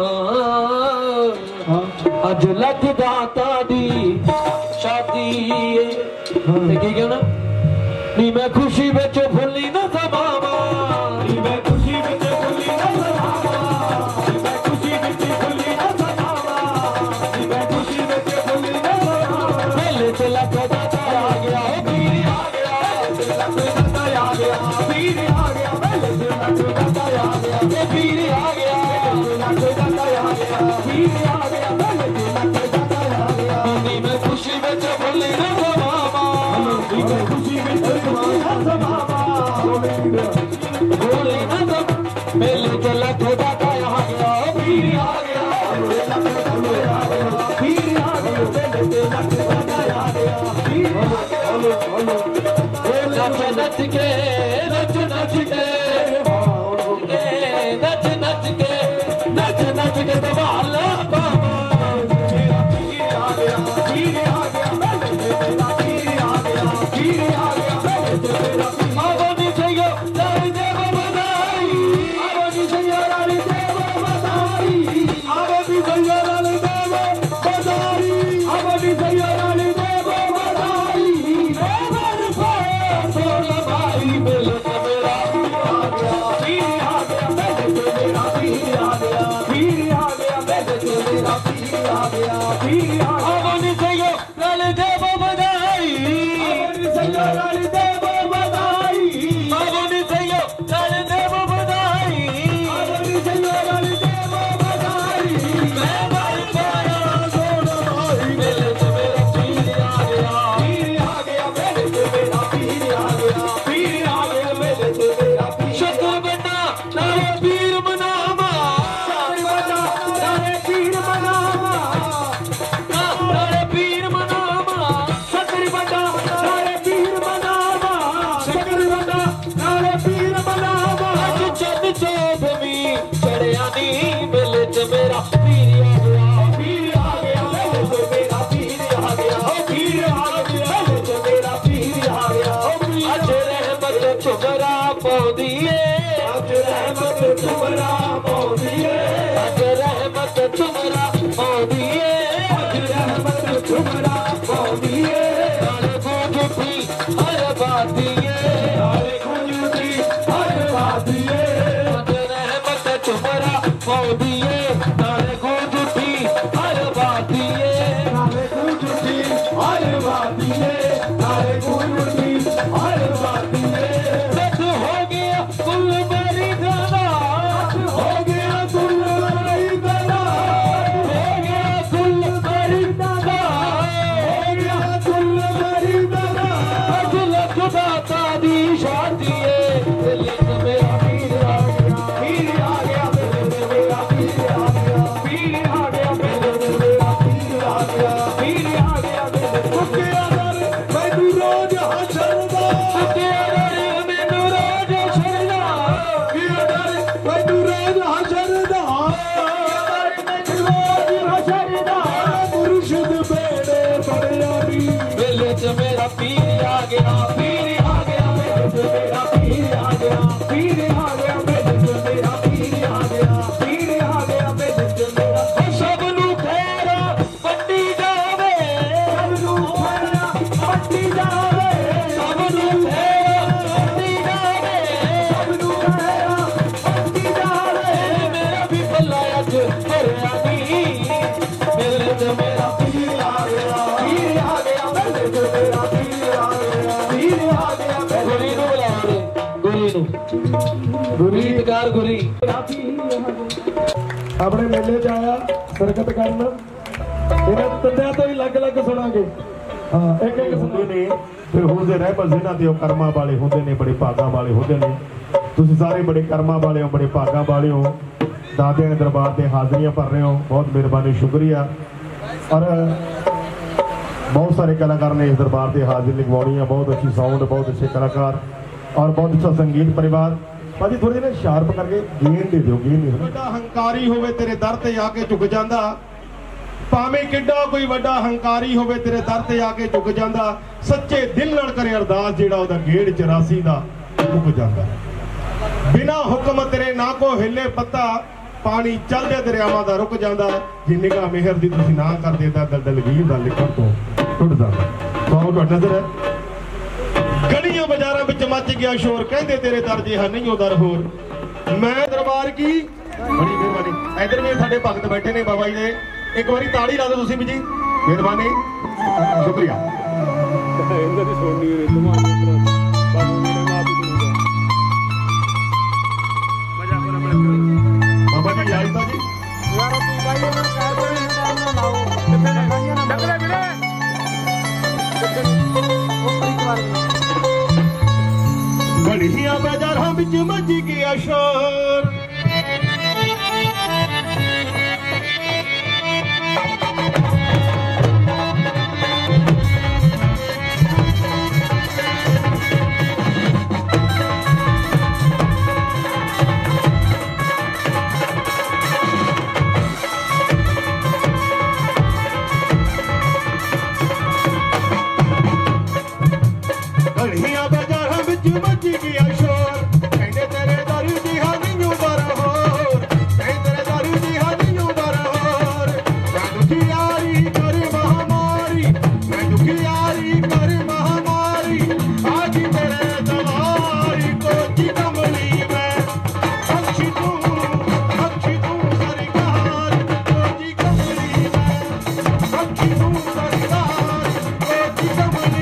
ਅੱਜ ਲੱਗ ਦਾਤਾ ਦੀ ਸ਼ਾਦੀ ਤੇ ਕੀ ਕਹਿਣਾ ਨੀ ਮੈਂ ਖੁਸ਼ੀ ਵਿੱਚ ਭੁੱਲੀ ਨਾ ਸਮਾਵਾਂ ਨੀ ਮੈਂ ਖੁਸ਼ੀ ਵਿੱਚ ਭੁੱਲੀ ਨਾ ਸਮਾਵਾਂ ਨੀ ਮੈਂ ਖੁਸ਼ੀ ਵਿੱਚ ਭੁੱਲੀ ਨਾ ਸਮਾਵਾਂ ਨੀ ਮੈਂ ਖੁਸ਼ੀ ਵਿੱਚ ਭੁੱਲੀ ਨਾ ਸਮਾਵਾਂ ਮੇਲੇ ਚ ਲੱਗ ਦਾਤਾ ਆ ਗਿਆ ਓ ਪੀਰ ਆ ਗਿਆ ਤੇ ਲੱਗ ਦਾਤਾ ਆ ਗਿਆ ਪੀਰ ਆ ਗਿਆ ਮੇਲੇ ਚ ਲੱਗ ਦਾਤਾ ਆ ਗਿਆ ਓ ਪੀਰ ਆ ਗਿਆ ਲੱਗ ਦਾਤਾ ਆ ਗਿਆ ਪੀਰ ਆ ਗਿਆ ਮੇਲੇ ਚ ਲੱਗ ਦਾਤਾ ਆ ਗਿਆ ਨੀ ਮੈਂ ਖੁਸ਼ੀ ਵਿੱਚ ਭੁੱਲੀ ਨਾ ਸਮਾਵਾਂ ਨੀ ਮੈਂ ਖੁਸ਼ੀ ਵਿੱਚ ਭੁੱਲੀ ਨਾ ਸਮਾਵਾਂ ਭੁੱਲੀ ਨਾ ਸਮਾਵਾਂ ਮੇਲੇ ਚ ਲੱਗ ਦਾਤਾ ਆ ਗਿਆ ਓ ਪੀਰ ਆ ਗਿਆ ਲੱਗ ਦਾਤਾ ਆ ਗਿਆ ਪੀਰ ਆ ਗਿਆ ਮੇਲੇ ਚ ਲੱਗ ਦਾਤਾ ਆ ਗਿਆ ਪੀਰ ਆ ਗਿਆ ਨੱਚ ਕੇ ਨੱਚ ਨੱਚ ਕੇ ਨੱਚ ਨੱਚ ਕੇ ਨੱਚ ਨੱਚ ਕੇ ਦਵਾਲਾ ਬਾਬਾ ਮੇਰਾ ਪੀਰ ਆ ਗਿਆ ਪੀਰ ਆ ਗਿਆ ਮੇਲੇ ਤੇ ਮੇਰਾ ਪੀਰ ਆ ਗਿਆ ਪੀਰ ਆ ਗਿਆ ਮੇਲੇ ਤੇ ਮੇਰਾ ਆਵੋ ਨੀ ਸਈਓ ਲਾਲੀ ਦੇਵ ਬਧਾਈ ਆਵੋ ਨੀ ਸਈਓ ਲਾਲੀ ਦੇਵ ਬਧਾਈ ਆਵੋ ਨੀ ਸਈਓ ਲਾਲੀ ਦੇਵ ਬਧਾਈ ਆਵੋ ਨੀ ਸਈਓ ਲਾਲੀ ਦੇਵ ਬਧਾਈ ਮੇਵਰ ਪਾਇਆ ਸੋਨਾ ਭਾਈ ਮੇਲੇ ਤੇ ਮੇਰਾ ਪੀਰ ਆ ਗਿਆ ਮੇਲੇ ਤੇ ਮੇਰਾ ਪੀਰ ਆ ਗਿਆ ਪੀਰ ਆ ਗਿਆ ਮੇਲੇ ਤੇ ਮੇਰਾ ਪੀਰ ਆ ਗਿਆ ਪੀਰ ਆ ਆਵੋ ਨੀ ਸਈਓ ਲਾਲੀ ਦੇਵ ਬਧਾਈ ਆਵੋ ਨੀ ਸਈਓ ਲਾਲੀ ਦੇਵ ਬਧਾਈ ਆਵੋ ਨੀ ਸਈਓ ਲਾਲੀ ਦੇਵ ਬਧਾਈ ਆਵੋ ਨੀ ਸਈਓ ਲਾਲੀ ਦੇਵ ਬਧਾਈ ਮੇਵਰ ਪਾਇਆ ਸੋਨਾ ਭਾਈ ਮੇਲੇ ਤੇ ਮੇਰਾ ਪੀਰ ਆ ਗਿਆ ਮੇਲੇ ਤੇ ਮੇਰਾ ਪੀਰ ਆ ਗਿਆ ਪੀਰ ਆ ਗਿਆ ਮੇਲੇ ਤੇ ਮੇਰਾ ਪੀਰ ਸ਼ੁਕਰ ਬੰਦਾ ਨਾਲੇ ਪੀਰ ਮਨਾਵਾ ਸ਼ੁਕਰ ਬੰਦਾ ਨਾਲੇ ਪੀਰ ਮਨਾਵਾ ਨਾਲੇ ਪੀਰ ਮਨਾਵਾ ਸ਼ੁਕਰ ਬੰਦਾ ਨਾਲੇ ਪੀਰ ਮਨਾਵਾ ਸ਼ੁਕਰ ਬੰਦਾ ਨਾਲੇ ਪੀਰ ਮਨਾਵਾ ਅੱਜ ਚੰਦ ਚੋਦਵੀਂ ਚੜਿਆ ਨੀ ਮੇਲੇ ਚ ਮੇਰਾ ਪੀਰ ਆ ਗਿਆ ਮੇਲੇ ਤੇ ਮੇਰਾ ਪੀਰ ਆ ਗਿਆ ਓ ਪੀਰ ਆ ਗਿਆ ਮੇਲੇ ਤੇ ਮੇਰਾ ਪੀਰ ਆ ਗਿਆ ਅੱਜ ਰਹਿਮਤ ਝੁਮਰਾ ਪਾਉਂਦੀ ਏ ਅੱਜ ਰਹਿਮਤ ਝੁਮਰਾ ਪਾਉਂਦੀ ਏ ਅੱਜ ਰਹਿਮਤ ਝੁਮਰਾ ਪਾਉਂਦੀ ਏ ਅੱਜ ਰਹਿਮਤ ਝੁਮਰਾ ਪਾਉਂਦੀ ਏ ਨਾਲੇ ਗੂੰਜ ਉੱਠੀ ਹਰ ਬਾਤੀ ਏ ਨਾਲੇ ਗੂੰਜ ਉੱਠੀ ਹਰ ਬਾਤੀ ਏ ਅੱਜ ਰਹਿਮਤ ਝੁਮਰਾ ਪਾਉਂਦੀ ਏ ਨਾਲੇ ਗੂੰਜ ਉੱਠੀ ਹਰ ਬਾਤੀ ਏ ਨਾਲੇ ਗੂੰਜ ਉੱਠੀ ਹਰ ਬਾਤੀ ਏ ਨਾਲੇ ਗੂੰਜ ਉੱਠੀ ਹਰ ਬਾਤੀ ਏ ਸੱਚ ਹੋ ਗਿਆ ਕੁੱਲ ਮਰੀਦਾਂ ਦਾ ਹੋ ਗਿਆ ਕੁੱਲ ਮਰੀਦਾਂ ਦਾ ਹੋ ਗਿਆ ਕੁੱਲ ਮਰੀਦਾਂ ਦਾ ਹੋ ਗਿਆ ਕੁੱਲ ਮਰੀਦਾਂ ਦਾ ਅੱਜ ਲੱਗ ਦਾਤਾ ਦੀ ਸ਼ਾਦੀ ਏ ਮੇਲੇ ਤੇ ਮੇਰਾ ਪੀਰ ਆ ਗਿਆ ਪੀਰ ਆ ਗਿਆ ਮੇਲੇ ਤੇ ਮੇਰਾ ਪੀਰ ਆ ਗਿਆ ਪੀਰ ਆ ਗਿਆ ਮੇਲੇ ਤੇ ਮੇਰਾ ਪੀਰ ਆ ਗਿਆ ਪੀਰ ਆ ਗਿਆ ਮੇਲੇ ਮੁੱਕਿਆ ਦਰ ਮੈਨੂੰ ਰੋਜ਼ ਹਸ਼ਰ ਦਾ ਮੁੱਕਿਆ ਦਰ ਮੈਨੂੰ ਰੋਜ਼ ਹਸ਼ਰ ਦਾ ਮੁੱਕਿਆ ਦਰ ਮੈਨੂੰ ਰੋਜ਼ ਹਸ਼ਰ ਦਾ ਮੈਨੂੰ ਰੋਜ਼ ਹਸ਼ਰ ਦਾ ਮੁਰਸ਼ਿਦ ਬੇੜੇ ਬੜਿਆ ਨੀ ਮੇਲੇ ਚ ਮੇਰਾ ਪੀਰ ਆ ਗਿਆ ਮੇਲੇ ਤੇ ਮੇਰਾ ਪੀਰ ਨੂੰ ਗੀਤਕਾਰ ਗੁਰੀ ਆਪਣੇ ਮੇਲੇ 'ਚ ਆਇਆ ਸਰਕਤ ਕਰਨ। ਇਹਨਾਂ ਤਿੰਨਿਆਂ ਤੋਂ ਹੀ ਅਲੱਗ-ਅਲੱਗ ਸੁਣਾਂਗੇ। ਹਾਂ ਇੱਕ ਹੁੰਦੇ ਨੇ ਫਿਰ ਹੁੰਦੇ ਰਹਿ ਬਸ ਇਹਨਾਂ ਦੇ ਉਹ ਕਰਮਾਂ ਵਾਲੇ ਹੁੰਦੇ ਨੇ, ਬੜੇ ਭਾਗਾਂ ਵਾਲੇ ਹੁੰਦੇ ਨੇ। ਤੁਸੀਂ ਸਾਰੇ ਬੜੇ ਕਰਮਾਂ ਵਾਲੇ ਹੋ, ਬੜੇ ਭਾਗਾਂ ਵਾਲੇ ਹੋ। ਦਾਦਿਆਂ ਦੇ ਦਰਬਾਰ ਤੇ ਹਾਜ਼ਰੀਆਂ ਭਰ ਰਹੇ ਹੋ, ਬਹੁਤ ਮਿਹਰਬਾਨੀ, ਸ਼ੁਕਰੀਆ। ਔਰ ਬਹੁਤ ਸਾਰੇ ਕਲਾਕਾਰ ਨੇ ਇਸ ਦਰਬਾਰ ਤੇ ਹਾਜ਼ਰੀ ਲਗਵਾਉਣੀ ਹੈ। ਬਹੁਤ ਅੱਛੀ ਸਾਊਂਡ, ਬਹੁਤ ਅੱਛੇ ਕਲਾਕਾਰ ਔਰ ਬਹੁਤ ਅੱਛਾ ਸੰਗੀਤ ਪਰਿਵਾਰ। ਭਾਜੀ ਥੋੜੇ ਜਿਹੇ ਸ਼ਾਰਪ ਕਰਕੇ ਗੇਨ ਦੇ ਦਿਓ, ਗੇਨ ਨਹੀਂ। ਵੱਡਾ ਹੰਕਾਰੀ ਹੋਵੇ ਤੇਰੇ ਦਰ ਤੇ ਆ ਕੇ ਝੁਕ ਜਾਂਦਾ, ਭਾਵੇਂ ਕਿੱਡਾ ਕੋਈ ਵੱਡਾ ਹੰਕਾਰੀ ਹੋਵੇ ਤੇਰੇ ਦਰ ਤੇ ਆ ਕੇ ਝੁਕ ਜਾਂਦਾ। ਸੱਚੇ ਦਿਲ ਨਾਲ ਕਰੇ ਅਰਦਾਸ, ਜਿਹੜਾ ਉਹਦਾ ਗੇੜ 84 ਦਾ ਮੁੱਕ ਜਾਂਦਾ। ਬਿਨਾ ਹੁਕਮ ਤੇਰੇ ਨਾ ਕੋ ਹਿੱਲੇ ਪੱਤਾ, ਪਾਣੀ ਚੱਲਦੇ ਦਰਿਆਵਾਂ ਦਾ ਰੁਕ ਜਾਂਦਾ। ਜੇ ਨਿਗਾਹ ਮਿਹਰ ਦੀ ਤੁਸੀਂ ਨਾ ਕਰਦੇ ਤਾਂ ਦਲਦਲਗੀਰ ਦਾ ਲਿਖਣ ਤੋਂ ਟੁੱਟ ਜਾਂਦਾ। ਸੋ ਤੁਹਾਡਾ ਨਜ਼ਰ ਹੈ ਗਲੀਆਂ ਬਾਜ਼ਾਰਾਂ ਵਿੱਚ ਮੱਚ ਗਿਆ ਸ਼ੋਰ, ਕਹਿੰਦੇ ਤੇਰੇ ਦਰ ਜਿਹਾ ਨਹੀਂ ਉਹ ਦਰ ਹੋਰ। ਮੈਂ ਦਰਬਾਰ ਕੀ ਬੜੀ ਮਿਹਰਬਾਨੀ। ਇਧਰ ਵੀ ਸਾਡੇ ਭਗਤ ਬੈਠੇ ਨੇ ਬਾਬਾ ਜੀ ਦੇ, ਇੱਕ ਵਾਰੀ ਤਾੜੀ ਲਾ ਦਿਓ ਤੁਸੀਂ ਵੀ ਜੀ, ਮਿਹਰਬਾਨੀ, ਸ਼ੁਕਰੀਆ। ਬਾਬਾ ਜੀ ਯਾਦ ਜੀ ਗਲੀਆਂ ਬਾਜ਼ਾਰਾਂ ਵਿੱਚ ਮੱਚ ਗਿਆ ਸ਼ੋਰ, ਗਲੀਆਂ ਬਾਜ਼ਾਰਾਂ ਵਿੱਚ ਮੱਚ ਗਿਆ ਸ਼ੋਰ, ਕਹਿੰਦੇ ਤੇਰੇ ਦਰ ਜਿਹਾ ਨਹੀਂ ਉਹ ਦਰ ਹੋਰ, ਕਹਿੰਦੇ ਤੇਰੇ ਦਰ ਜਿਹਾ ਨਹੀਂ ਉਹ ਦਰ ਹੋਰ। ਮੈਂ ਦੁਖਿਆਰੀ ਕਰ ਮਹਾਮਾਰੀ, ਮੈਂ ਦੁਖਿਆਰੀ ਕਰ ਮਹਾਮਾਰੀ, ਅੱਜ ਤੇਰੇ ਦਵਾਰੀ ਕੋਚੀ ਕਮਲੀ ਮੈਂ ਬਖਸ਼ੀ ਤੂੰ ਸਰਕਾਰ, ਕੋਚੀ ਕਮਲੀ ਮੈਂ ਬਖਸ਼ੀ ਤੂੰ ਸਰਕਾਰ, ਕੋਚੀ ਕਮਲੀ।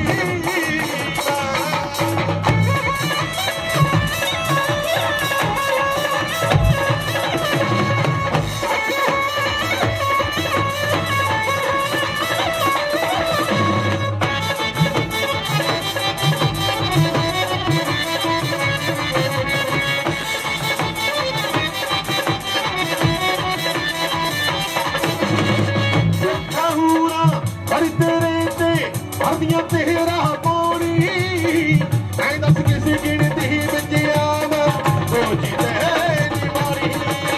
ਵਰਦੀਆਂ ਤੇਰਾ ਪਾਉਣੀ, ਐਂ ਦੱਸ ਕਿਸ ਗਿਣਤੀ ਵਿੱਚ ਆਵਾਂ ਉਹ ਜੀਤੇ ਦੀ ਮਾਰੀ।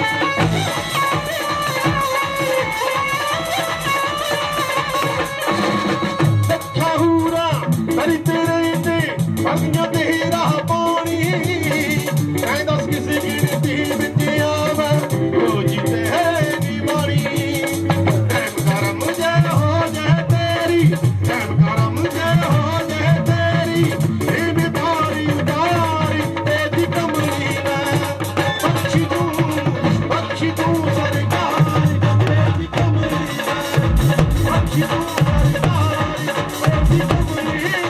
ਲੱਖਾਂ ਹੂਰਾਂ ਕਰੀ ਤੇਰੇ ਤੇ, ਵਰਦੀਆਂ ਤੇਰਾ ਪਾਉਣੀ, ਐਂ ਦੱਸ ਕਿਸ ਗਿਣਤੀ ਵਿੱਚ ਆਵਾਂ ਉਹ ਜੀਤੇ ਦੀ ਮਾਰੀ। ਕਰਮ ਜੈ ਹੋ ਜੈ ਤੇਰੀ, ਕਰਮ ਜੈ ਹੋ ਜੈ ਤੇਰੀ, ਇਹ ਬਿਮਾਰੀ ਉਦਾਰੀ ਤੇਰੀ ਕਮਲੀ ਮੈਂ ਬਖਸ਼ੀ ਤੂੰ ਸਰਕਾਰ, ਤੇਰੀ ਕਮਲੀ ਮੈਂ ਬਖਸ਼ੀ ਤੂੰ ਸਰਕਾਰ, ਤੇਰੀ ਕਮਲੀ ਮੈਂ।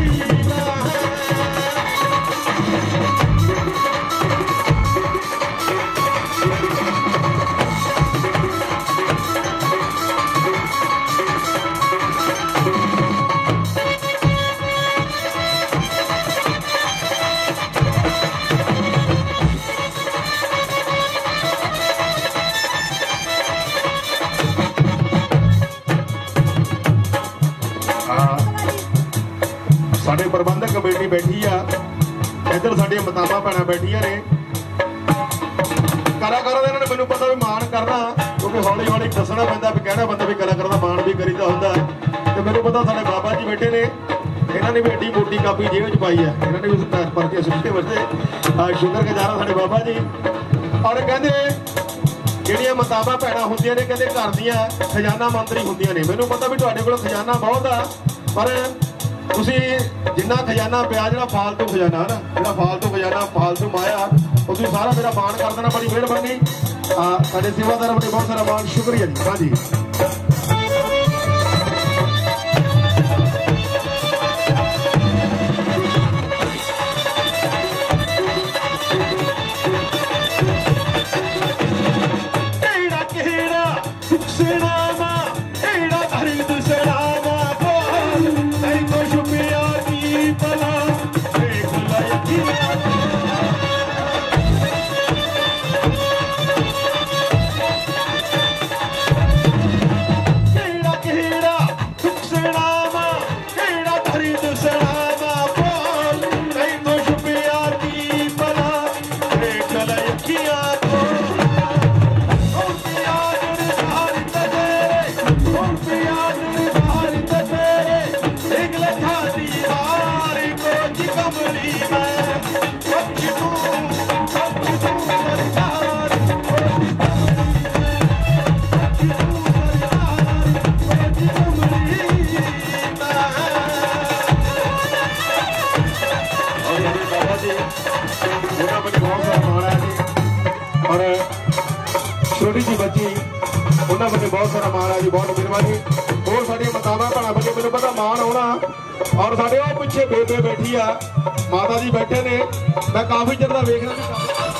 ਸਾਡੇ ਪ੍ਰਬੰਧਕ ਕਮੇਟੀ ਬੈਠੀ ਆ, ਇੱਧਰ ਸਾਡੀਆਂ ਮਤਾਬਾਂ ਭੈਣਾਂ ਬੈਠੀਆਂ ਨੇ। ਕਲਾਕਾਰਾਂ ਦਾ ਇਹਨਾਂ ਨੇ ਮੈਨੂੰ ਪਤਾ ਵੀ ਮਾਣ ਕਰਨਾ, ਕਿਉਂਕਿ ਹੌਲੀ ਹੌਲੀ ਦੱਸਣਾ ਪੈਂਦਾ ਵੀ ਕਹਿਣਾ ਪੈਂਦਾ ਵੀ ਕਲਾਕਾਰਾਂ ਦਾ ਮਾਣ ਵੀ ਕਰੀਦਾ ਹੁੰਦਾ। ਤੇ ਮੈਨੂੰ ਪਤਾ ਸਾਡੇ ਬਾਬਾ ਜੀ ਬੈਠੇ ਨੇ, ਇਹਨਾਂ ਨੇ ਵੀ ਐਡੀ ਮੋਟੀ ਕਾਪੀ ਜੇਬ 'ਚ ਪਾਈ ਹੈ, ਇਹਨਾਂ ਨੇ ਵੀ ਉਸ ਪਰਚੇ ਸੁੱਟੇ ਵਾਸਤੇ ਸ਼ੁਕਰਗੁਜ਼ਾਰ ਆ ਸਾਡੇ ਬਾਬਾ ਜੀ। ਔਰ ਕਹਿੰਦੇ ਜਿਹੜੀਆਂ ਮਤਾਬਾਂ ਭੈਣਾਂ ਹੁੰਦੀਆਂ ਨੇ, ਕਹਿੰਦੇ ਘਰ ਦੀਆਂ ਖਜ਼ਾਨਾ ਮੰਤਰੀ ਹੁੰਦੀਆਂ ਨੇ। ਮੈਨੂੰ ਪਤਾ ਵੀ ਤੁਹਾਡੇ ਕੋਲ ਖਜ਼ਾਨਾ ਬਹੁਤ ਆ, ਪਰ ਤੁਸੀਂ ਜਿੰਨਾ ਖਜ਼ਾਨਾ ਪਿਆ, ਜਿਹੜਾ ਫਾਲਤੂ ਖਜ਼ਾਨਾ ਨਾ, ਜਿਹੜਾ ਫਾਲਤੂ ਖਜ਼ਾਨਾ, ਫਾਲਤੂ ਮਾਇਆ, ਉਹ ਤੁਸੀਂ ਸਾਰਾ ਮੇਰਾ ਮਾਣ ਕਰ ਦੇਣਾ। ਬੜੀ ਮਿਹਰਬਾਨੀ, ਸਾਡੇ ਸੇਵਾਦਾਰਾਂ ਵੱਲੋਂ ਬਹੁਤ ਸਾਰਾ ਮਾਣ, ਸ਼ੁਕਰੀਆ ਜੀ। ਹਾਂਜੀ छोटी जी बच्ची उन्होंने बच्चे बहुत सारा मान है जी, बहुत मेहरबानी। और साड़ी मातावां भैणां बच्चे मैंने पता मान आना। और साढ़े वो पिछे बेबे बैठी आ, माता जी बैठे ने, मैं काफी चिर दा वेखना।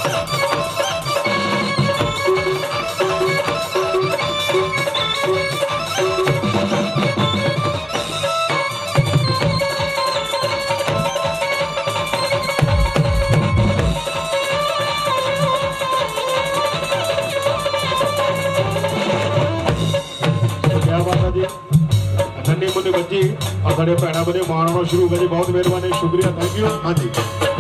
नन्ही मुन्नी बच्ची और साढ़े भैन बने मान आना शुरू हो गया जी, बहुत मेहरबानी, शुक्रिया, थैंक यू। हाँ जी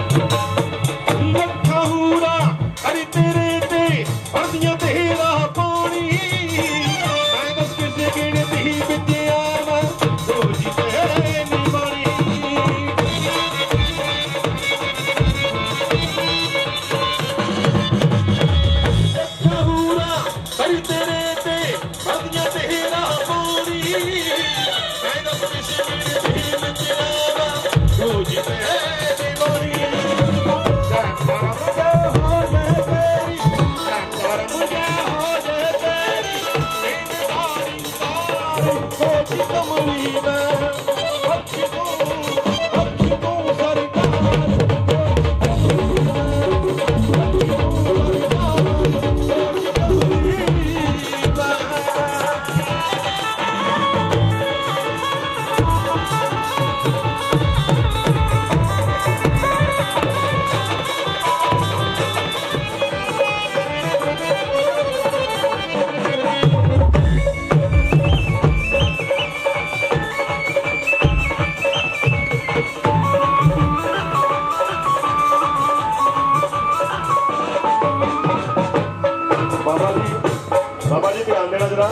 बाबा जी ध्यान देना जरा।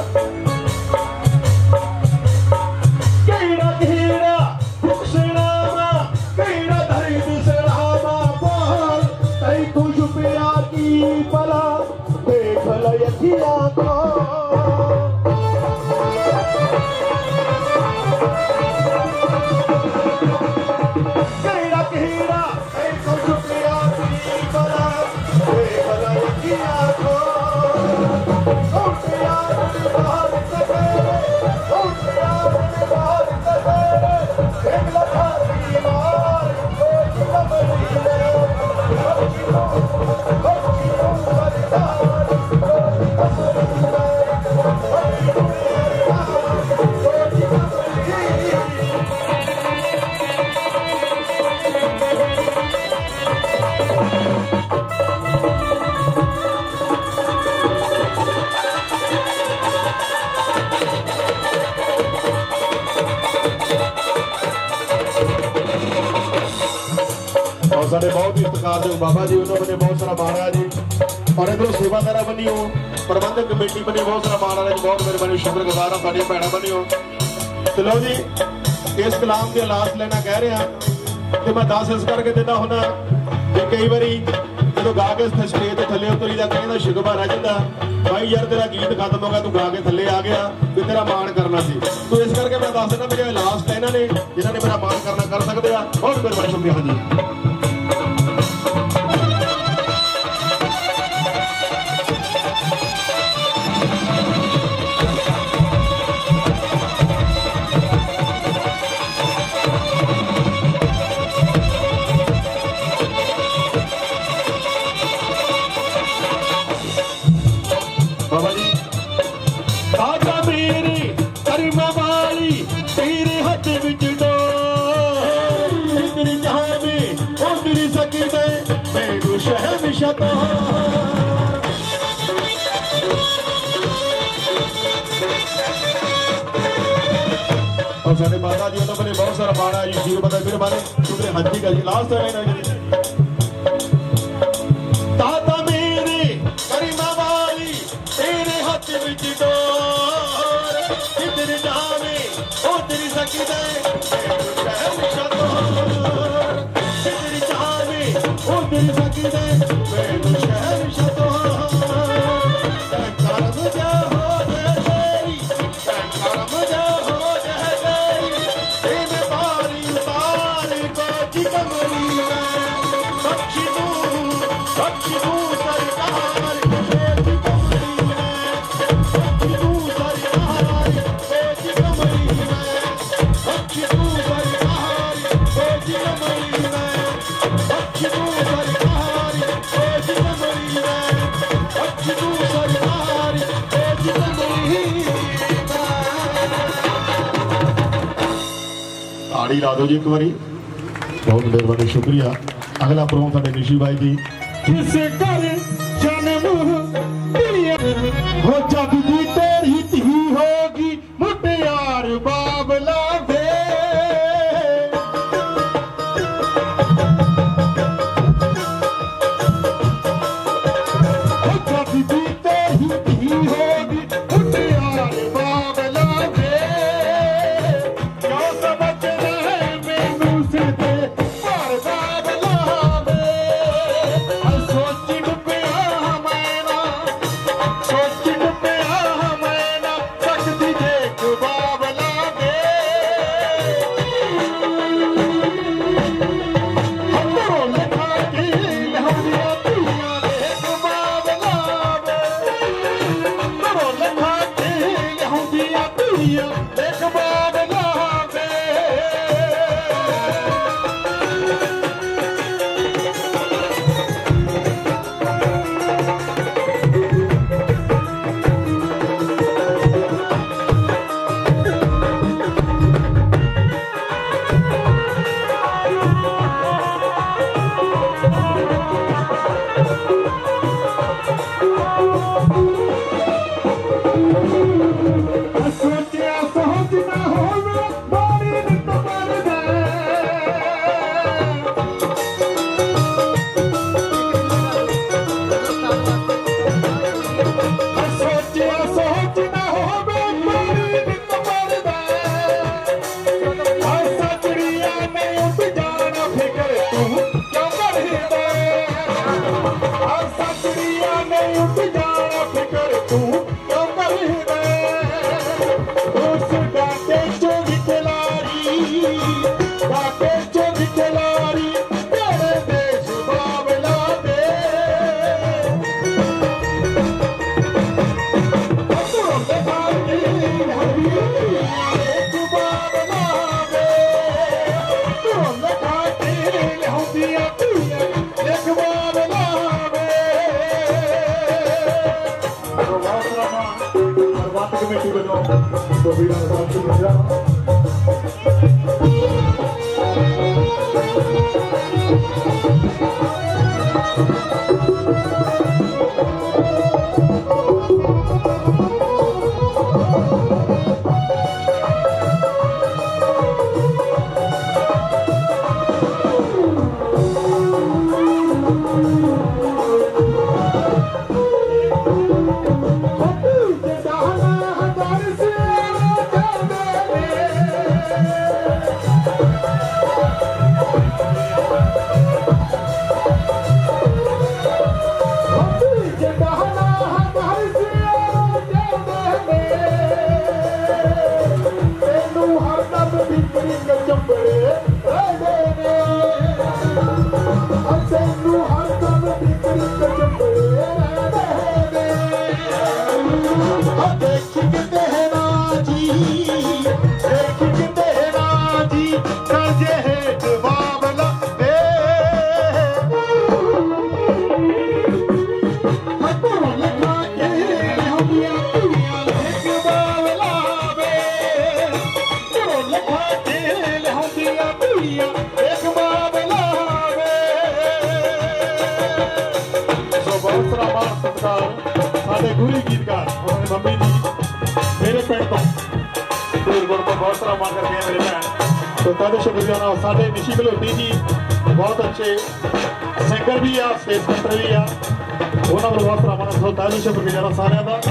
केड़ा केड़ा रुखसनामा केड़ा दर्द सलामा बोल तई तू छुपिया की भला देख ल यखिया को। केड़ा केड़ा तई तू छुपिया की भला देख ल यखिया को। साढ़े बहुत ही सत्कार जो बाबा जी उन्होंने बहुत सारा मारा जी। और इधरों सेवादारा बनी हो, प्रबंधक कमेटी बनी, बहुत सारा मारा जी, बहुत मेहरबानी, शुक्रगुजार हाँ साड़ियां भैन बनी हो। तो लो जी इस कलाम के लास्ट लेना कह रहे हैं कि मैं 10 इस करके देता होना कि कई बारी जो गा के स्टेज के थले उतरी का कहीं शिकवा रह जाता भाई यार तेरा गीत खत्म हो गया, तू गा के थले आ गया, भी तेरा मान करना सी। तो इस करके मैं दस देना मेरे लास्ट है इन्होंने जिन्होंने मेरा मान करना कर सकते हैं। बहुत मेहरबानी, शुक्रिया। हाँ जी बाबा जी आजा मेरी करीमा वाली तेरे हाथ विच डो तेरी जहां में तेरी सकी दे मेरू शहर शतहार और साढ़े माता जी उन्होंने बहुत सारा बाड़ा जी जीरो बता फिर बारे तुम्हें हंसी का जी लास्ट है ना ताता मेरे करीमा वाली तेरे हाथ विच डोर किधर जावे ओ तेरी सकी दे शहर शतहार किधर जावे ओ तेरी सकी दे मेरू शहर शतहार करम जा हो तेरी करम जा हो ताड़ी ला दो जी एक बारी बहुत मेहरबानी शुक्रिया अगला प्रोग्राम साढ़े निशी भाई जी किसे कर जन्म हो जग दी तेरी ही होगी मुटियार बाबला दे हो जग दी तेरी ही होगी मुटियार बाबला दे क्यों समझ रहे मैनू से दे पर बाबला दे सोची डुबिया मैना सोची डुबिया मैना सकती देख बाबला दे हमरो लिखा की लहरिया पिया देख बाबला दे हमरो लिखा की लहरिया पिया देख बाबला दे सोचिया सोच ना होवे बारी नित मर सोचिया सोच ना होवे बारी नित मर सचड़िया ने उठ जाना फिकर तू क्यों कर सचड़िया ने उठ जाना फिकर तू क्यों कर उस बाटे चोरी खिलाड़ी तेरे देश बाबला दे कमेटी बनो तो भी ਸਤਿਕਾਰ ਸਾਡੇ ਗੁਰੂ ਗੀਤਕਾਰ ਉਹਨਾਂ ਦੀ ਮੰਮੀ ਜੀ ਮੇਰੇ ਪਿੰਡ ਤੋਂ ਗੁਰਗੁਰ ਤੋਂ ਬਹੁਤ ਸਾਰਾ ਮਾਣ ਕਰਦੇ ਆ ਮੇਰੇ ਭੈਣ। तो तद शुक्रिया साढ़े निशी घलोटी जी बहुत अच्छे सिंगर भी आ स्टेज कंटर भी आ उन्होंने बहुत सारा माण। तो तद शुक्रिया सारे का।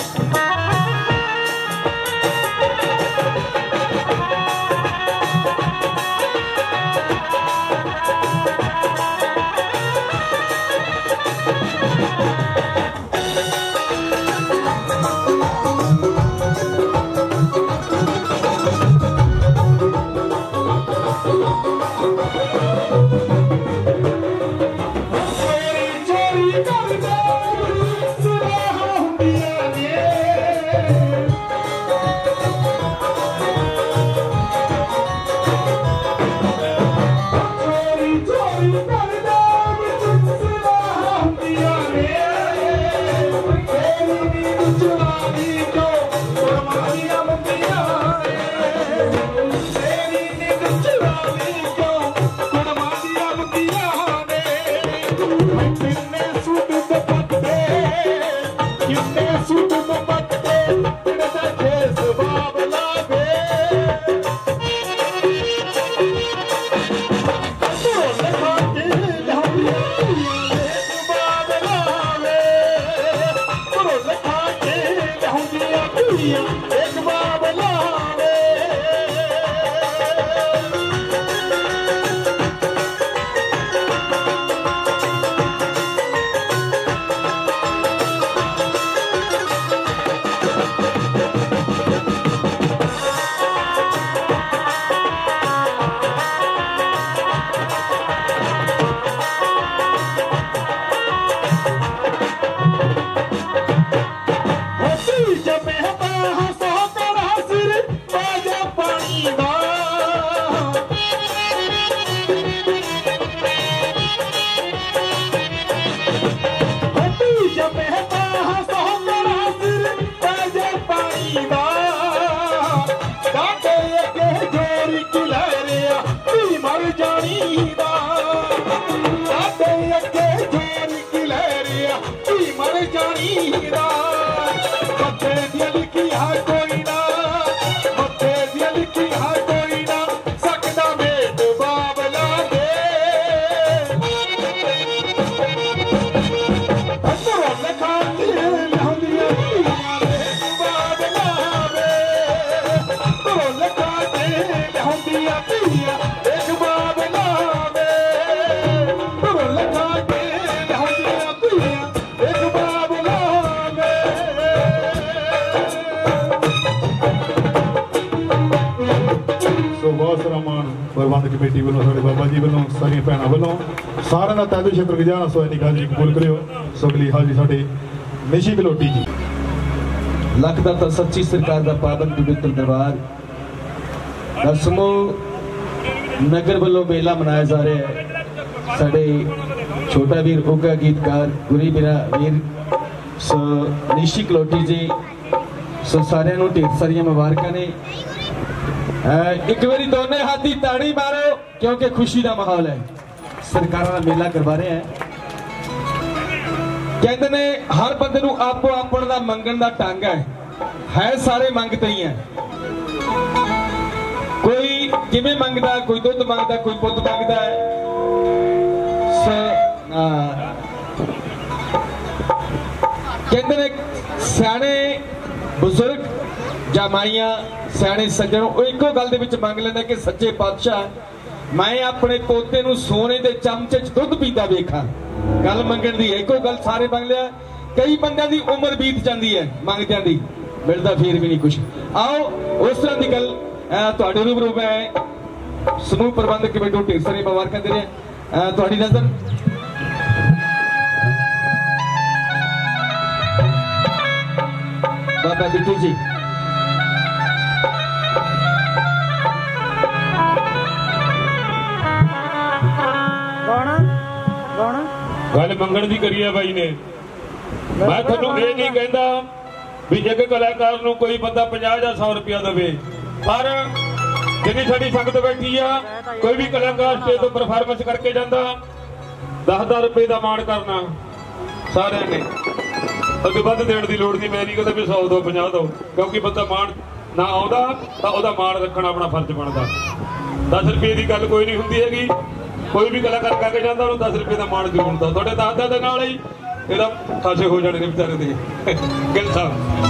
प्रबंध कमेटी वालों साढ़े बाबा जी वालों सारिया भैनों वालों सारे का तय शुक्रगुजार सो निकाल जी कबूल करो। सुगली हाल जी साढ़े निशी घलोटी जी लख दाता सच्ची सरकार का पाबंद पवित्र दरबार दसमो नगर वालों मेला मनाया जा रहा है। साढ़े छोटा वीर उगा गीतकार गुरी मेरा वीर सो निशी घलोटी जी सो सारे ढेर सारिया मुबारक ने। एक बारी दोनों हाथी ताड़ी मारो क्योंकि खुशी का माहौल है। सरकार का मेला करवा रहे हैं। कहते ने हर बंदे नूं आपो आपन दा मंगण दा ढंग है सारे मंगते ही हैं। कोई किवें मंगदा, कोई दुध मंगदा, कोई पुत मंगदा है। कहते ने सियाणे बुजुर्ग ਜਾਂ ਮਾਈਆਂ ਸਿਆਣੇ ਸੱਜਣੋਂ ਉਹ ਇੱਕੋ ਗੱਲ ਦੇ ਵਿੱਚ ਮੰਗ ਲੈਂਦਾ ਕਿ ਸੱਚੇ ਪਾਤਸ਼ਾਹ ਮੈਂ ਆਪਣੇ ਪੋਤੇ ਨੂੰ ਸੋਨੇ ਦੇ ਚਮਚੇ 'ਚ ਦੁੱਧ ਪੀਂਦਾ ਵੇਖਾਂ। ਗੱਲ ਮੰਗਣ ਦੀ ਇੱਕੋ ਗੱਲ ਸਾਰੇ ਮੰਗ ਲਿਆ। ਕਈ ਬੰਦਿਆਂ ਦੀ ਉਮਰ ਬੀਤ ਜਾਂਦੀ ਹੈ ਮੰਗਦਿਆਂ ਦੀ, ਮਿਲਦਾ ਫੇਰ ਵੀ ਨਹੀਂ ਕੁਝ। ਆਓ ਉਸ ਤਰ੍ਹਾਂ ਦੀ ਗੱਲ ਤੁਹਾਡੇ ਰੂਬਰੂ ਮੈਂ ਸਮੂਹ ਪ੍ਰਬੰਧਕ ਕਮੇਟੀ ਨੂੰ ਢੇਰ ਸਾਰੀ ਮੁਬਾਰਕਾਂ ਦੇ ਰਿਹਾ। ਤੁਹਾਡੀ ਨਜ਼ਰ ਬਾਬਾ ਬਿੱਟੂ ਜੀ गल मंगण की करी है भाई ने। मैं थोनू ये नहीं कहता भी एक कलाकार नू कोई बंदा 50 या 100 रुपया देवे, पर जिन्नी साडी संगत बैठी आ कोई भी कलाकार स्टेज तो परफॉर्मेंस करके जाता 10-10 रुपए का मान करना सारे ने। अगे वध देने की लोड़ नहीं। मैं नहीं कहता भी 100 दो 50 दो, क्योंकि बंदा मान ना आउंदा तां ओहदा मान रखना अपना फर्ज बनता। 10 रुपये की गल कोई नहीं हुंदी हैगी। कोई भी कलाकार करके जाता उन्होंने 10 रुपये का मान जरूर होता। थोड़े दादा के नाल ही ਇਹਦਾ ਖਾਸੇ ਹੋ ਜਾਣੇ ਨੇ ਵਿਚਾਰੇ ਦੇ। ਗਿੱਲ ਸਾਹਿਬ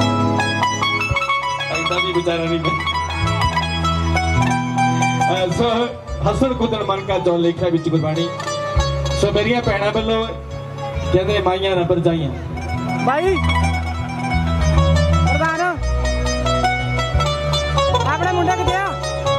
ਐਂਦਾ ਵੀ ਵਿਚਾਰਾ ਨਹੀਂ। ਸੋ ਹਸਨ ਕੁਦਨ ਮਨ ਕਾ ਜੋ ਲੇਖਾ ਵਿੱਚ ਗੁਰਬਾਣੀ। ਸੋ ਮੇਰੀਆਂ ਭੈਣਾਂ ਵੱਲੋਂ ਕਹਿੰਦੇ ਮਾਈਆਂ ਨਾ ਭਰਜਾਈਆਂ भाई प्रधान अपने मुंडे किथे आ?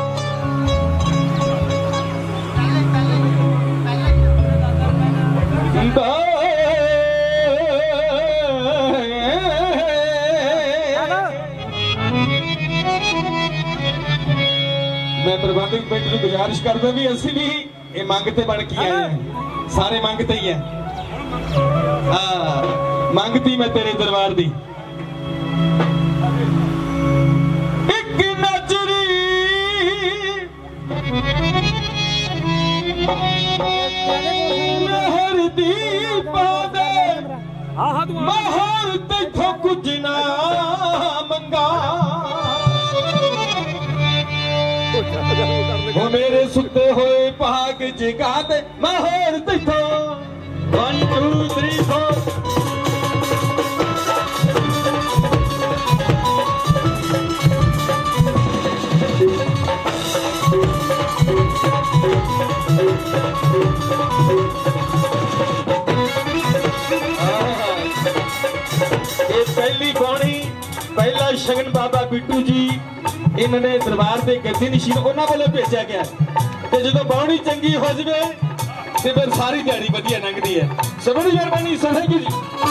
मैं प्रबंधक कमेटी को गुजारिश करदा भी असी भी ये मंग ते बन के आए हैं। सारे मंग ते ही है। मंगती मैं तेरे दरबार दी एक नजरी महर दी पादे महर तेथों कुछ ना मंगा। वो मेरे सुते होए भाग जगा दे महर तेथों 1 2 3 4। पहली बाणी पहला शगन बाबा बिट्टू जी इन्होंने दरबार के गद्दी नशीन उन्होंने वालों भेजा गया। तो जो बाणी चंगी हो जाए तो फिर सारी दिहाड़ी वधिया लंघदी है। सो बड़ी मेहरबानी थैंक यू जी।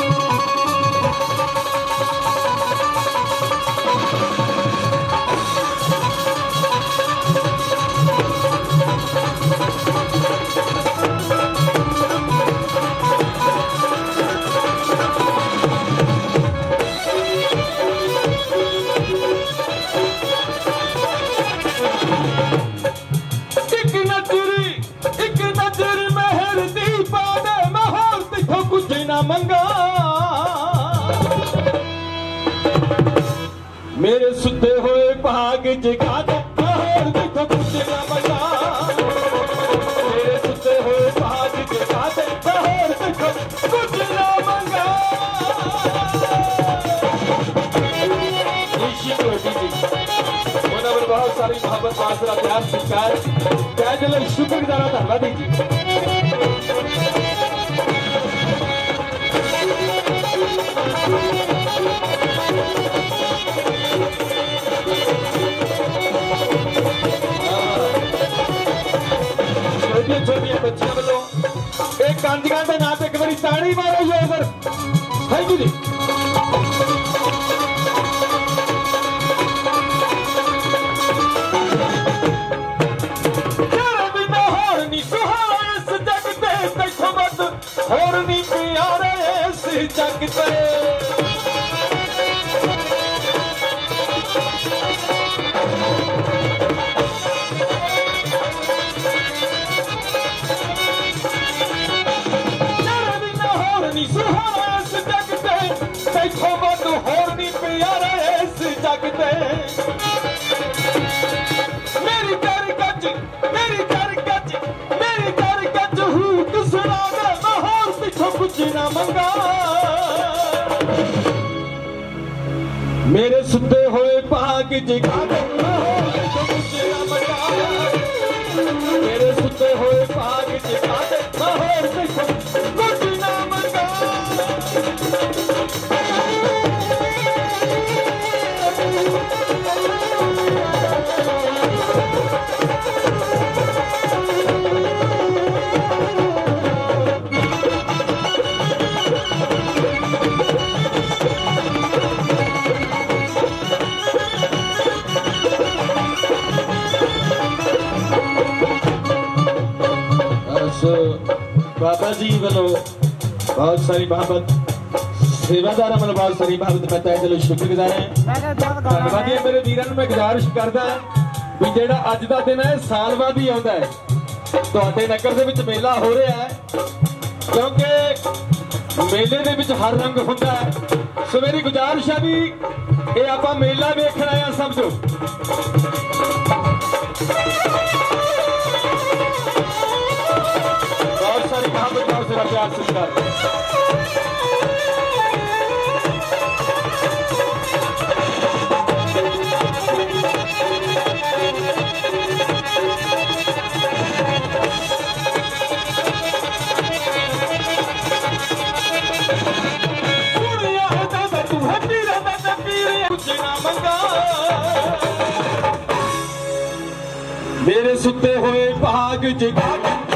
मंगा मेरे सुते हुए भाग जगा दे महर देखो कुछ ना मंगा। मेरे सुते हुए भाग जगा दे महर देखो कुछ ना मंगा। बहुत सारी मोहब्बत बासरा प्यार सत्कार क्या चलो शुक्रगुजार धन्यवाद जी। छोटिया बच्चियों वालों एक कांतिका के नाम पे एक बार ताड़ी मारो जोर थैंक यू जी। तेरे बिना होर नी सुहाना इस जग ते देखो मत होर नी प्यारे इस जग ते। मेरी कर गज हूँ तू सुना दे महर पिछो कुछ ना मंगा। मेरे सुते हुए भाग जगा दे महर पिछो कुछ ना मंगा। मेरे सुते हुए भाग जगा दे महर पिछो कुछ ना मंगा। बाबा जी वालों बहुत सारी मोहब्बत सेवादार वालों बहुत सारी मोहब्बत पता है। चलो शुक्रगुजार है धन्यवाद है मेरे वीरों मैं गुजारिश करदा भी जेड़ा अज दा दिन है साल बाद ही आउंदा है। तुहाडे नगर दे विच मेला हो रहा है क्योंकि मेले दे विच हर रंग हुंदा है। सो मेरी गुजारिश है भी ये आपां मेला वेखण आए समझो। बहुत सारी मोहब्बत बहुत सारा प्यार सत्कार। मेरे सुते हुए भाग जगा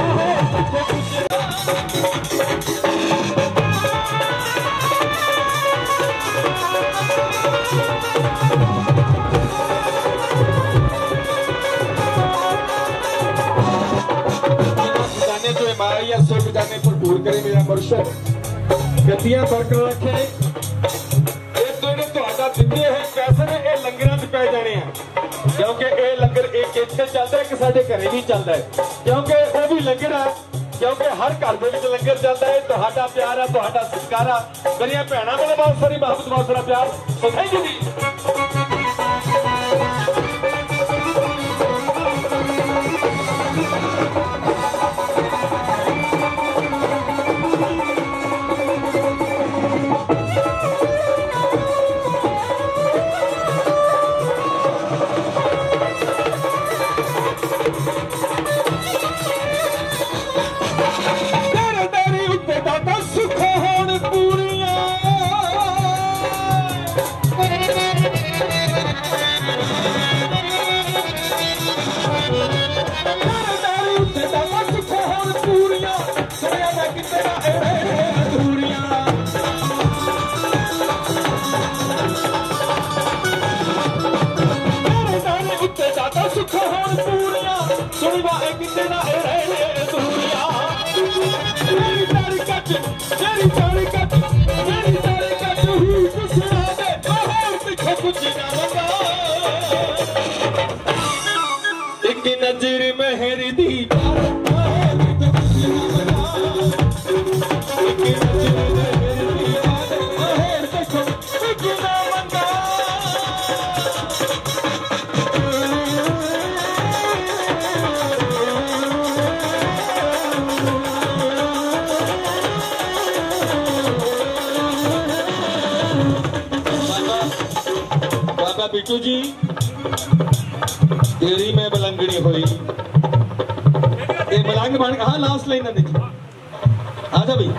जाने तो मारिया सुख जाने भरपूर करे मेरा मुर्शद गतियां बरकरार रखे। दिते है पैसे ने ये लंगर च पै जाने हैं क्योंकि ये लंगर एक इत्थे चलता है, एक साडे घरे भी चलता है क्योंकि वो भी लंगर है क्योंकि हर घर के लंगर चलता है। तुहाडा प्यार है, तुहाडा सत्कार है, मेरियां भैणां वाले बहुत सारी मोहब्बत बहुत सारा प्यार। सो थैंक यू जी। एक नजर मेहर दी बाबा बिट्टू जी तेरी में बलंगड़ी हुई मलंग बन। हाँ लास्ट लाइन ना देखिए आजा भाई।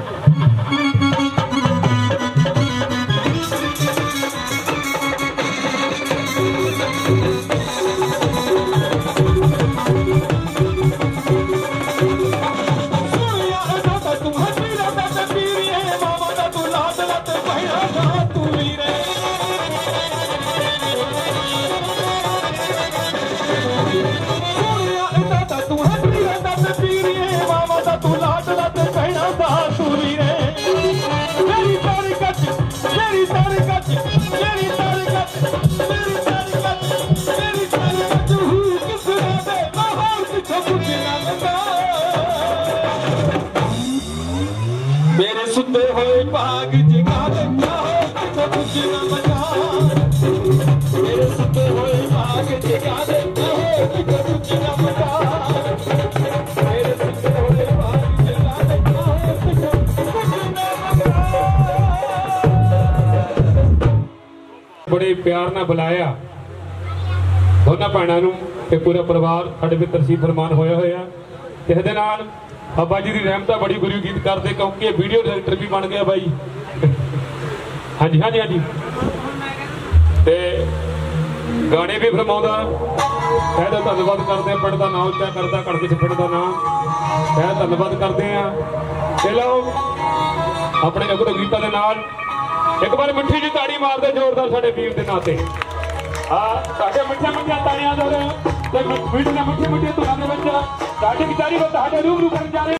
मेरे सुते हुए भाग जगा देता हो कुछ न बचा। मेरे सुते हुए भाग जगा देता हो कुछ न बचा। मेरे सुते हुए भाग जगा देता हो कुछ न बचा। बड़े प्यार ना बुलाया दोनों भैनों नूं ते पूरा परिवार साडे विच तरसीफ फरमान होया होया ते इहदे नाल बाबा जी की रहमत बड़ी गुरु गीत करते क्योंकि वीडियो डायरेक्टर भी बन गया भाई। हाँ जी हाँ जी हाँ जी ते गाने भी फरमाउंदा शायद धन्यवाद करते पिंड का नाम उच्चा करता कड़के पिंड का नाम शायद धन्यवाद करते हैं। चलो अपने अगले गीतों के नाल एक बार मिठी जी ताड़ी मारते जोरदार साडे वीर के नाते। हाँ साडे मिठिया मिठिया ताड़ियां दो वीडियो मिठिया मिठिया तुहाडे विच साडी विचारी रूबरू करन जा रहे।